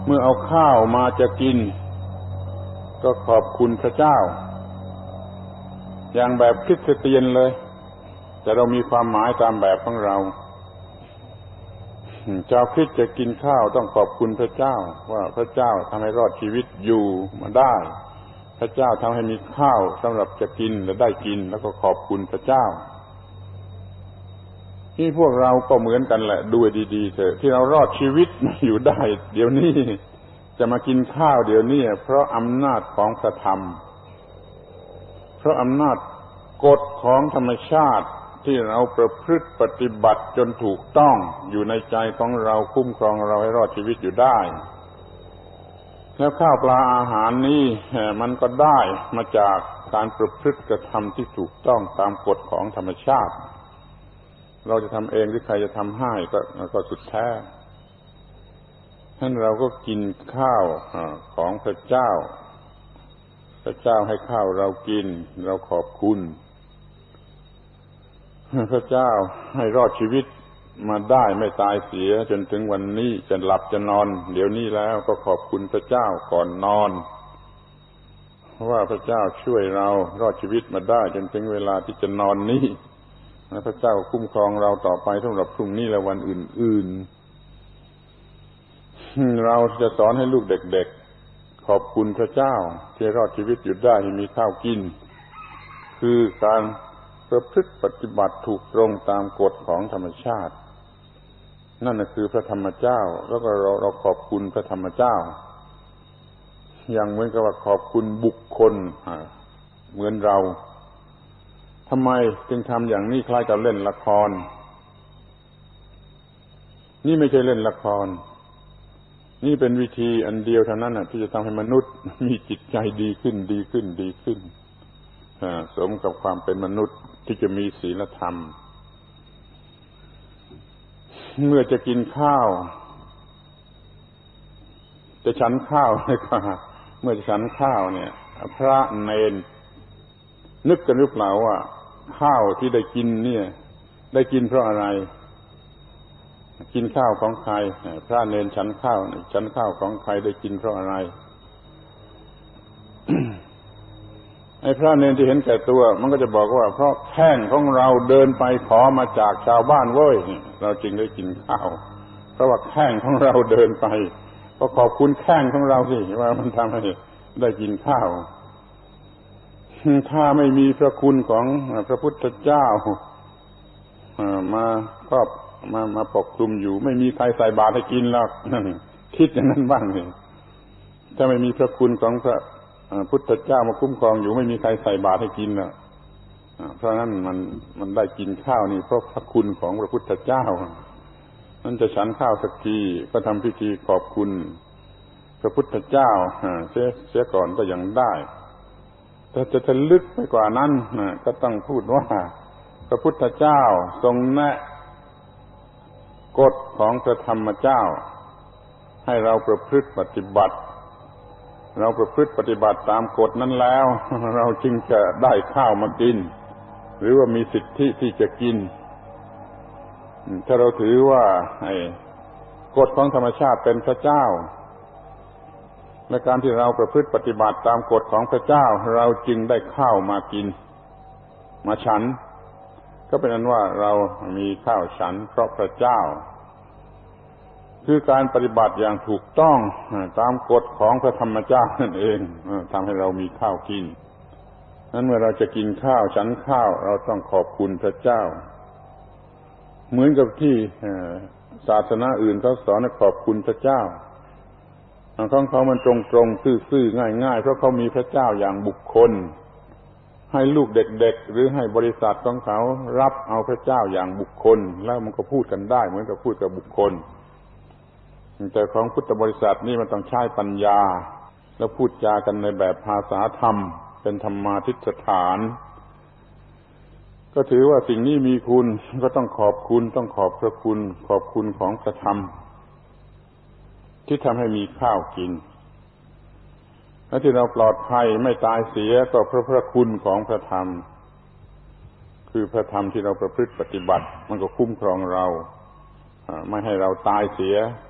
เมื่อเอาข้าวมาจะกินก็ขอบคุณพระเจ้าอย่างแบบคริสเตียนเลยแต่เรามีความหมายตามแบบของเราชาวคริสต์จะกินข้าวต้องขอบคุณพระเจ้าว่าพระเจ้าทำให้รอดชีวิตอยู่มาได้พระเจ้าทำให้มีข้าวสำหรับจะกินและได้กินแล้วก็ขอบคุณพระเจ้าที่พวกเราก็เหมือนกันแหละดูดีๆเถอะที่เรารอดชีวิตอยู่ได้เดี๋ยวนี้จะมากินข้าวเดี๋ยวนี้เพราะอำนาจของพระธรรมเพราะอำนาจกฎของธรรมชาติที่เราประพฤติปฏิบัติจนถูกต้องอยู่ในใจของเราคุ้มครองเราให้รอดชีวิตอยู่ได้แล้วข้าวปลาอาหารนี้มันก็ได้มาจากการประพฤติกระทำที่ถูกต้องตามกฎของธรรมชาติเราจะทำเองหรือใครจะทำให้ก็สุดแท้ฉะนั้นเราก็กินข้าวของพระเจ้าพระเจ้าให้ข้าวเรากินเราขอบคุณพระเจ้าให้รอดชีวิตมาได้ไม่ตายเสียจนถึงวันนี้จะหลับจะนอนเดี๋ยวนี้แล้วก็ขอบคุณพระเจ้าก่อนนอนเพราะว่าพระเจ้าช่วยเรารอดชีวิตมาได้จนถึงเวลาที่จะนอนนี้และพระเจ้าคุ้มครองเราต่อไปสำหรับพรุ่งนี้และวันอื่นๆเราจะสอนให้ลูกเด็กๆขอบคุณพระเจ้าที่รอดชีวิตอยู่ได้ที่มีข้าวกินคือการประพฤติปฏิบัติถูกตรงตามกฎของธรรมชาตินั่นคือพระธรรมเจ้าแล้วก็เราขอบคุณพระธรรมเจ้าอย่างเหมือนกับว่าขอบคุณบุคคลเหมือนเราทำไมจึงทำอย่างนี้คล้ายกับเล่นละครนี่ไม่ใช่เล่นละครนี่เป็นวิธีอันเดียวเท่านั้นที่จะทำให้มนุษย์มีจิตใจดีขึ้นสมกับความเป็นมนุษย์ที่จะมีศีลธรรมเมื่อจะกินข้าวจะฉันข้าวก็เมื่อจะฉันข้าวเนี่ยพระเนรนึกกันหรือเปล่าว่าข้าวที่ได้กินเนี่ยได้กินเพราะอะไรกินข้าวของใครพระเนรฉันข้าวของใครได้กินเพราะอะไร ไอ้พระเนรที่เห็นแก่ตัวมันก็จะบอกว่าเพราะแข้งของเราเดินไปขอมาจากชาวบ้านเว้ยเราจึงได้กินข้าวเพราะว่าแข้งของเราเดินไปก็ขอบคุณแข้งของเราสิว่ามันทำให้ได้กินข้าวถ้าไม่มีพระคุณของพระพุทธเจ้ามาครอบมาปกคลุมอยู่ไม่มีใครใส่บาตรให้กินหรอกคิดอย่างนั้นบ้างนี่ถ้าไม่มีพระคุณของพระพุทธเจ้ามาคุ้มครองอยู่ไม่มีใครใส่บาตรให้กินน่ะเพราะนั้นมันได้กินข้าวนี่เพราะพระคุณของพระพุทธเจ้านั่นจะฉันข้าวสักทีก็ทำพิธีขอบคุณพระพุทธเจ้าเสียก่อนก็ยังได้แต่จะลึกไปกว่านั้นก็ต้องพูดว่าพระพุทธเจ้าทรงแนะกฎของพระธรรมเจ้าให้เราประพฤติปฏิบัติเราประพฤติปฏิบัติตามกฎนั้นแล้วเราจึงจะได้ข้าวมากินหรือว่ามีสิทธิที่จะกินถ้าเราถือว่าไอ้กฎของธรรมชาติเป็นพระเจ้าและการที่เราประพฤติปฏิบัติตามกฎของพระเจ้าเราจึงได้ข้าวมากินมาฉันก็เป็นอันว่าเรามีข้าวฉันเพราะพระเจ้าคือการปฏิบัติอย่างถูกต้องตามกฎของพระธรรมเจ้านั่นเองทำให้เรามีข้าวกินนั้นเมื่อเราจะกินข้าวฉันข้าวเราต้องขอบคุณพระเจ้าเหมือนกับที่ศาสนาอื่นเขาสอนให้ขอบคุณพระเจ้าของเขามันตรงๆซื่อๆง่ายๆเพราะเขามีพระเจ้าอย่างบุคคลให้ลูกเด็กๆหรือให้บริษัทของเขารับเอาพระเจ้าอย่างบุคคลแล้วมันก็พูดกันได้เหมือนกับพูดกับบุคคลแต่ของพุทธบริษัทนี่มันต้องใช้ปัญญาแล้วพูดจากันในแบบภาษาธรรมเป็นธรรมาทิฏฐานก็ถือว่าสิ่งนี้มีคุณก็ต้องขอบคุณต้องขอบพระคุณขอบคุณของพระธรรมที่ทำให้มีข้าวกินและที่เราปลอดภัยไม่ตายเสียก็เพราะพระคุณของพระธรรมคือพระธรรมที่เราประพฤติปฏิบัติมันก็คุ้มครองเราไม่ให้เราตายเสีย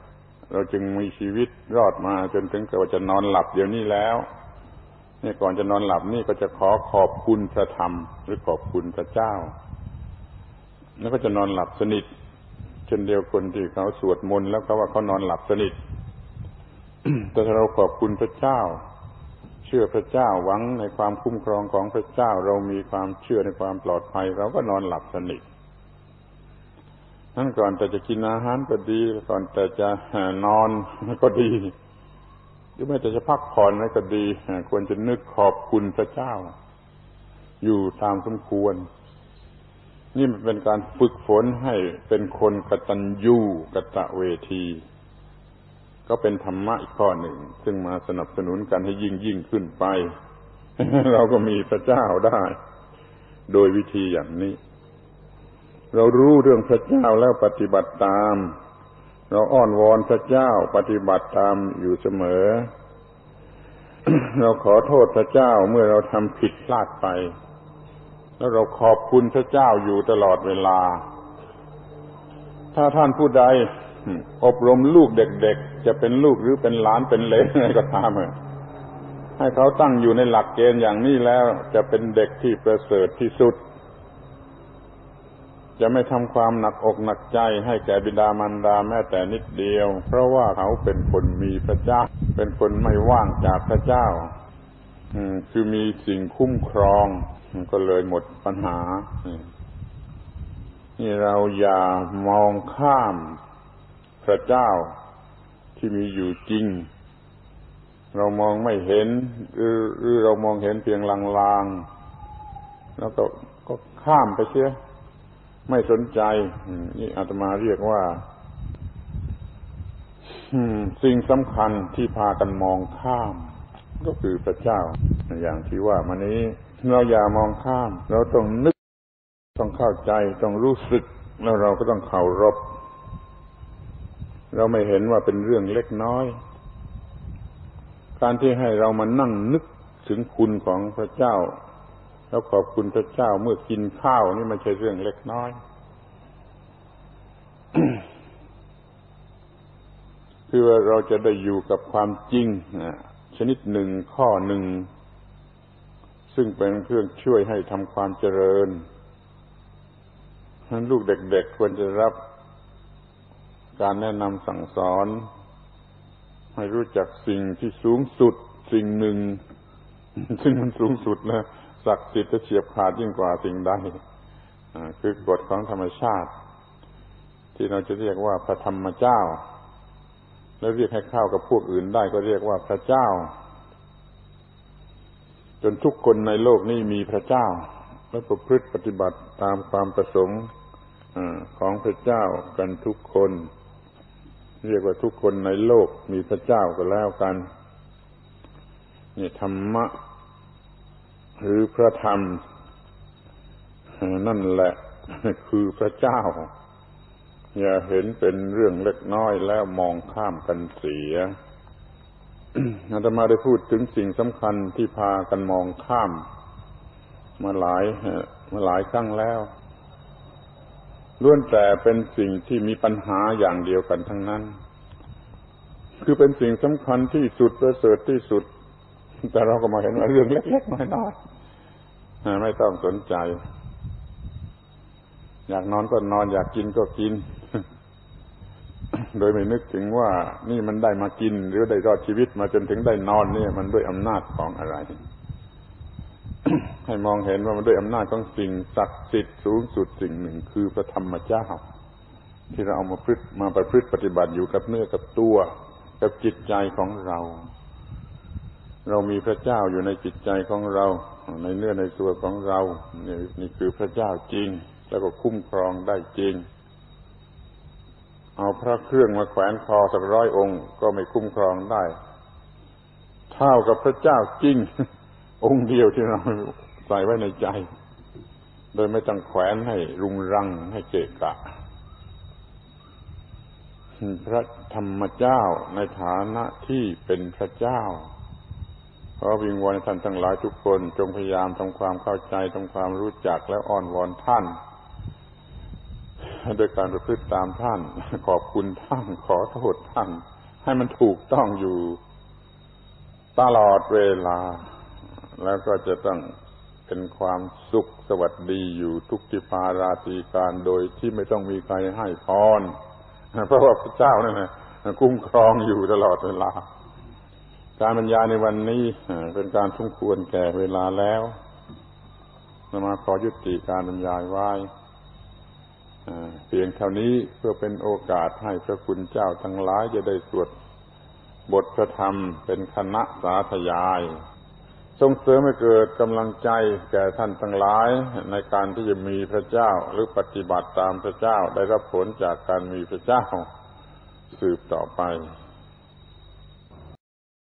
เราจึงมีชีวิตรอดมาจนถึงกับว่าจะนอนหลับเดี๋ยวนี้แล้วนี่ก่อนจะนอนหลับนี่ก็จะขอบคุณพระธรรมหรือขอบคุณพระเจ้าแล้วก็จะนอนหลับสนิทเช่นเดียวคนที่เขาสวดมนต์แล้วเขาว่าเขานอนหลับสนิท แต่ถ้าเราขอบคุณพระเจ้าเชื่อพระเจ้าหวังในความคุ้มครองของพระเจ้าเรามีความเชื่อในความปลอดภัยเราก็นอนหลับสนิทนั่นก่อนแต่จะกินอาหารก็ดีก่อนแต่จะนอนก็ดีหรือแม้แต่จะพักผ่อนก็ดีควรจะนึกขอบคุณพระเจ้าอยู่ตามสมควรนี่มันเป็นการฝึกฝนให้เป็นคนกตัญญูกตเวทีก็เป็นธรรมะอีกข้อหนึ่งซึ่งมาสนับสนุนกันให้ยิ่งขึ้นไป เราก็มีพระเจ้าได้โดยวิธีอย่างนี้เรารู้เรื่องพระเจ้าแล้วปฏิบัติตามเราอ้อนวอนพระเจ้าปฏิบัติตามอยู่เสมอ เราขอโทษพระเจ้าเมื่อเราทำผิดพลาดไปแล้วเราขอบคุณพระเจ้าอยู่ตลอดเวลาถ้าท่านผู้ใดอบรมลูกเด็กๆจะเป็นลูกหรือเป็นหลานเป็นเหลนอะไรก็ตามให้เขาตั้งอยู่ในหลักเกณฑ์อย่างนี้แล้วจะเป็นเด็กที่ประเสริฐที่สุดจะไม่ทำความหนักอกหนักใจให้แก่บิดามารดาแม้แต่นิดเดียวเพราะว่าเขาเป็นคนมีพระเจ้าเป็นคนไม่ว่างจากพระเจ้าคือมีสิ่งคุ้มครองก็เลยหมดปัญหานี่เราอย่ามองข้ามพระเจ้าที่มีอยู่จริงเรามองไม่เห็นหรือเรามองเห็นเพียงลางๆแล้วก็ข้ามไปเสียไม่สนใจนี่อาตมาเรียกว่าสิ่งสำคัญที่พากันมองข้ามก็คือพระเจ้าอย่างที่ว่ามานี้เราอย่ามองข้ามเราต้องนึกต้องเข้าใจต้องรู้สึกแล้วเราก็ต้องเคารพเราไม่เห็นว่าเป็นเรื่องเล็กน้อยการที่ให้เรามานั่งนึกถึงคุณของพระเจ้าแล้วขอบคุณพระเจ้าเมื่อกินข้าวนี่ไม่ใช่เรื่องเล็กน้อย คือว่าเราจะได้อยู่กับความจริงชนิดหนึ่งข้อหนึ่งซึ่งเป็นเครื่องช่วยให้ทำความเจริญลูกเด็กๆควรจะรับการแนะนำสั่งสอนให้รู้จักสิ่งที่สูงสุดสิ่งหนึ่งซึ่งมันสูงสุดนะศักดิ์สิทธิ์จะเฉียบขาดยิ่งกว่าสิ่งใดคือกฎของธรรมชาติที่เราจะเรียกว่าพระธรรมเจ้าแล้วเรียกให้เข้ากับพวกอื่นได้ก็เรียกว่าพระเจ้าจนทุกคนในโลกนี้มีพระเจ้าและประพฤติปฏิบัติตามความประสงค์ของพระเจ้ากันทุกคนเรียกว่าทุกคนในโลกมีพระเจ้าก็แล้วกันนี่ธรรมะหรือพระธรรมนั่นแหละคือพระเจ้าอย่าเห็นเป็นเรื่องเล็กน้อยแล้วมองข้ามกันเสีย อาตมาได้พูดถึงสิ่งสำคัญที่พากันมองข้ามมาหลายครั้งแล้วล้วนแต่เป็นสิ่งที่มีปัญหาอย่างเดียวกันทั้งนั้นคือเป็นสิ่งสำคัญที่สุดประเสริฐที่สุดแต่เราก็มาเห็นว่าเรื่องเล็กๆน้อยๆไม่ต้องสนใจอยากนอนก็นอนอยากกินก็กิน โดยไม่นึกถึงว่านี่มันได้มากินหรือได้รอดชีวิตมาจนถึงได้นอนนี่มันด้วยอำนาจของอะไร ให้มองเห็นว่ามันด้วยอำนาจของสิ่งศักดิ์สิทธิ์สูงสุดสิ่งหนึ่งคือพระธรรมเจ้าที่เราเอามาประพฤติปฏิบัติอยู่กับเนื้อกับตัวกับจิตใจของเราเรามีพระเจ้าอยู่ในจิตใจของเราในเนื้อในตัวของเรานี่คือพระเจ้าจริงแล้วก็คุ้มครองได้จริงเอาพระเครื่องมาแขวนคอสัก100 องค์ก็ไม่คุ้มครองได้เท่ากับพระเจ้าจริง องค์เดียวที่เราใส่ไว้ในใจโดยไม่ต้องแขวนให้รุงรังให้เกะกะพระธรรมเจ้าในฐานะที่เป็นพระเจ้าขอวิงวอนท่านทั้งหลายทุกคนจงพยายามทำความเข้าใจทำความรู้จักแล้วอ้อนวอนท่านโดยการประพฤติตามท่านขอบคุณท่านขอโทษท่านให้มันถูกต้องอยู่ตลอดเวลาแล้วก็จะต้องเป็นความสุขสวัสดีอยู่ทุกทิพาราตรีการโดยที่ไม่ต้องมีใครให้พรเพราะว่าพระเจ้านั่นนะคุ้มครองอยู่ตลอดเวลาการบรรยายในวันนี้เป็นการสมควรแก่เวลาแล้วมาขอยุติการบรรยายไว้เพียงเท่านี้เพื่อเป็นโอกาสให้พระคุณเจ้าทั้งหลายจะได้สวดบทพระธรรมเป็นคณะสาธยายส่งเสริมให้เกิดกำลังใจแก่ท่านทั้งหลายในการที่จะมีพระเจ้าหรือปฏิบัติตามพระเจ้าได้รับผลจากการมีพระเจ้าสืบต่อไป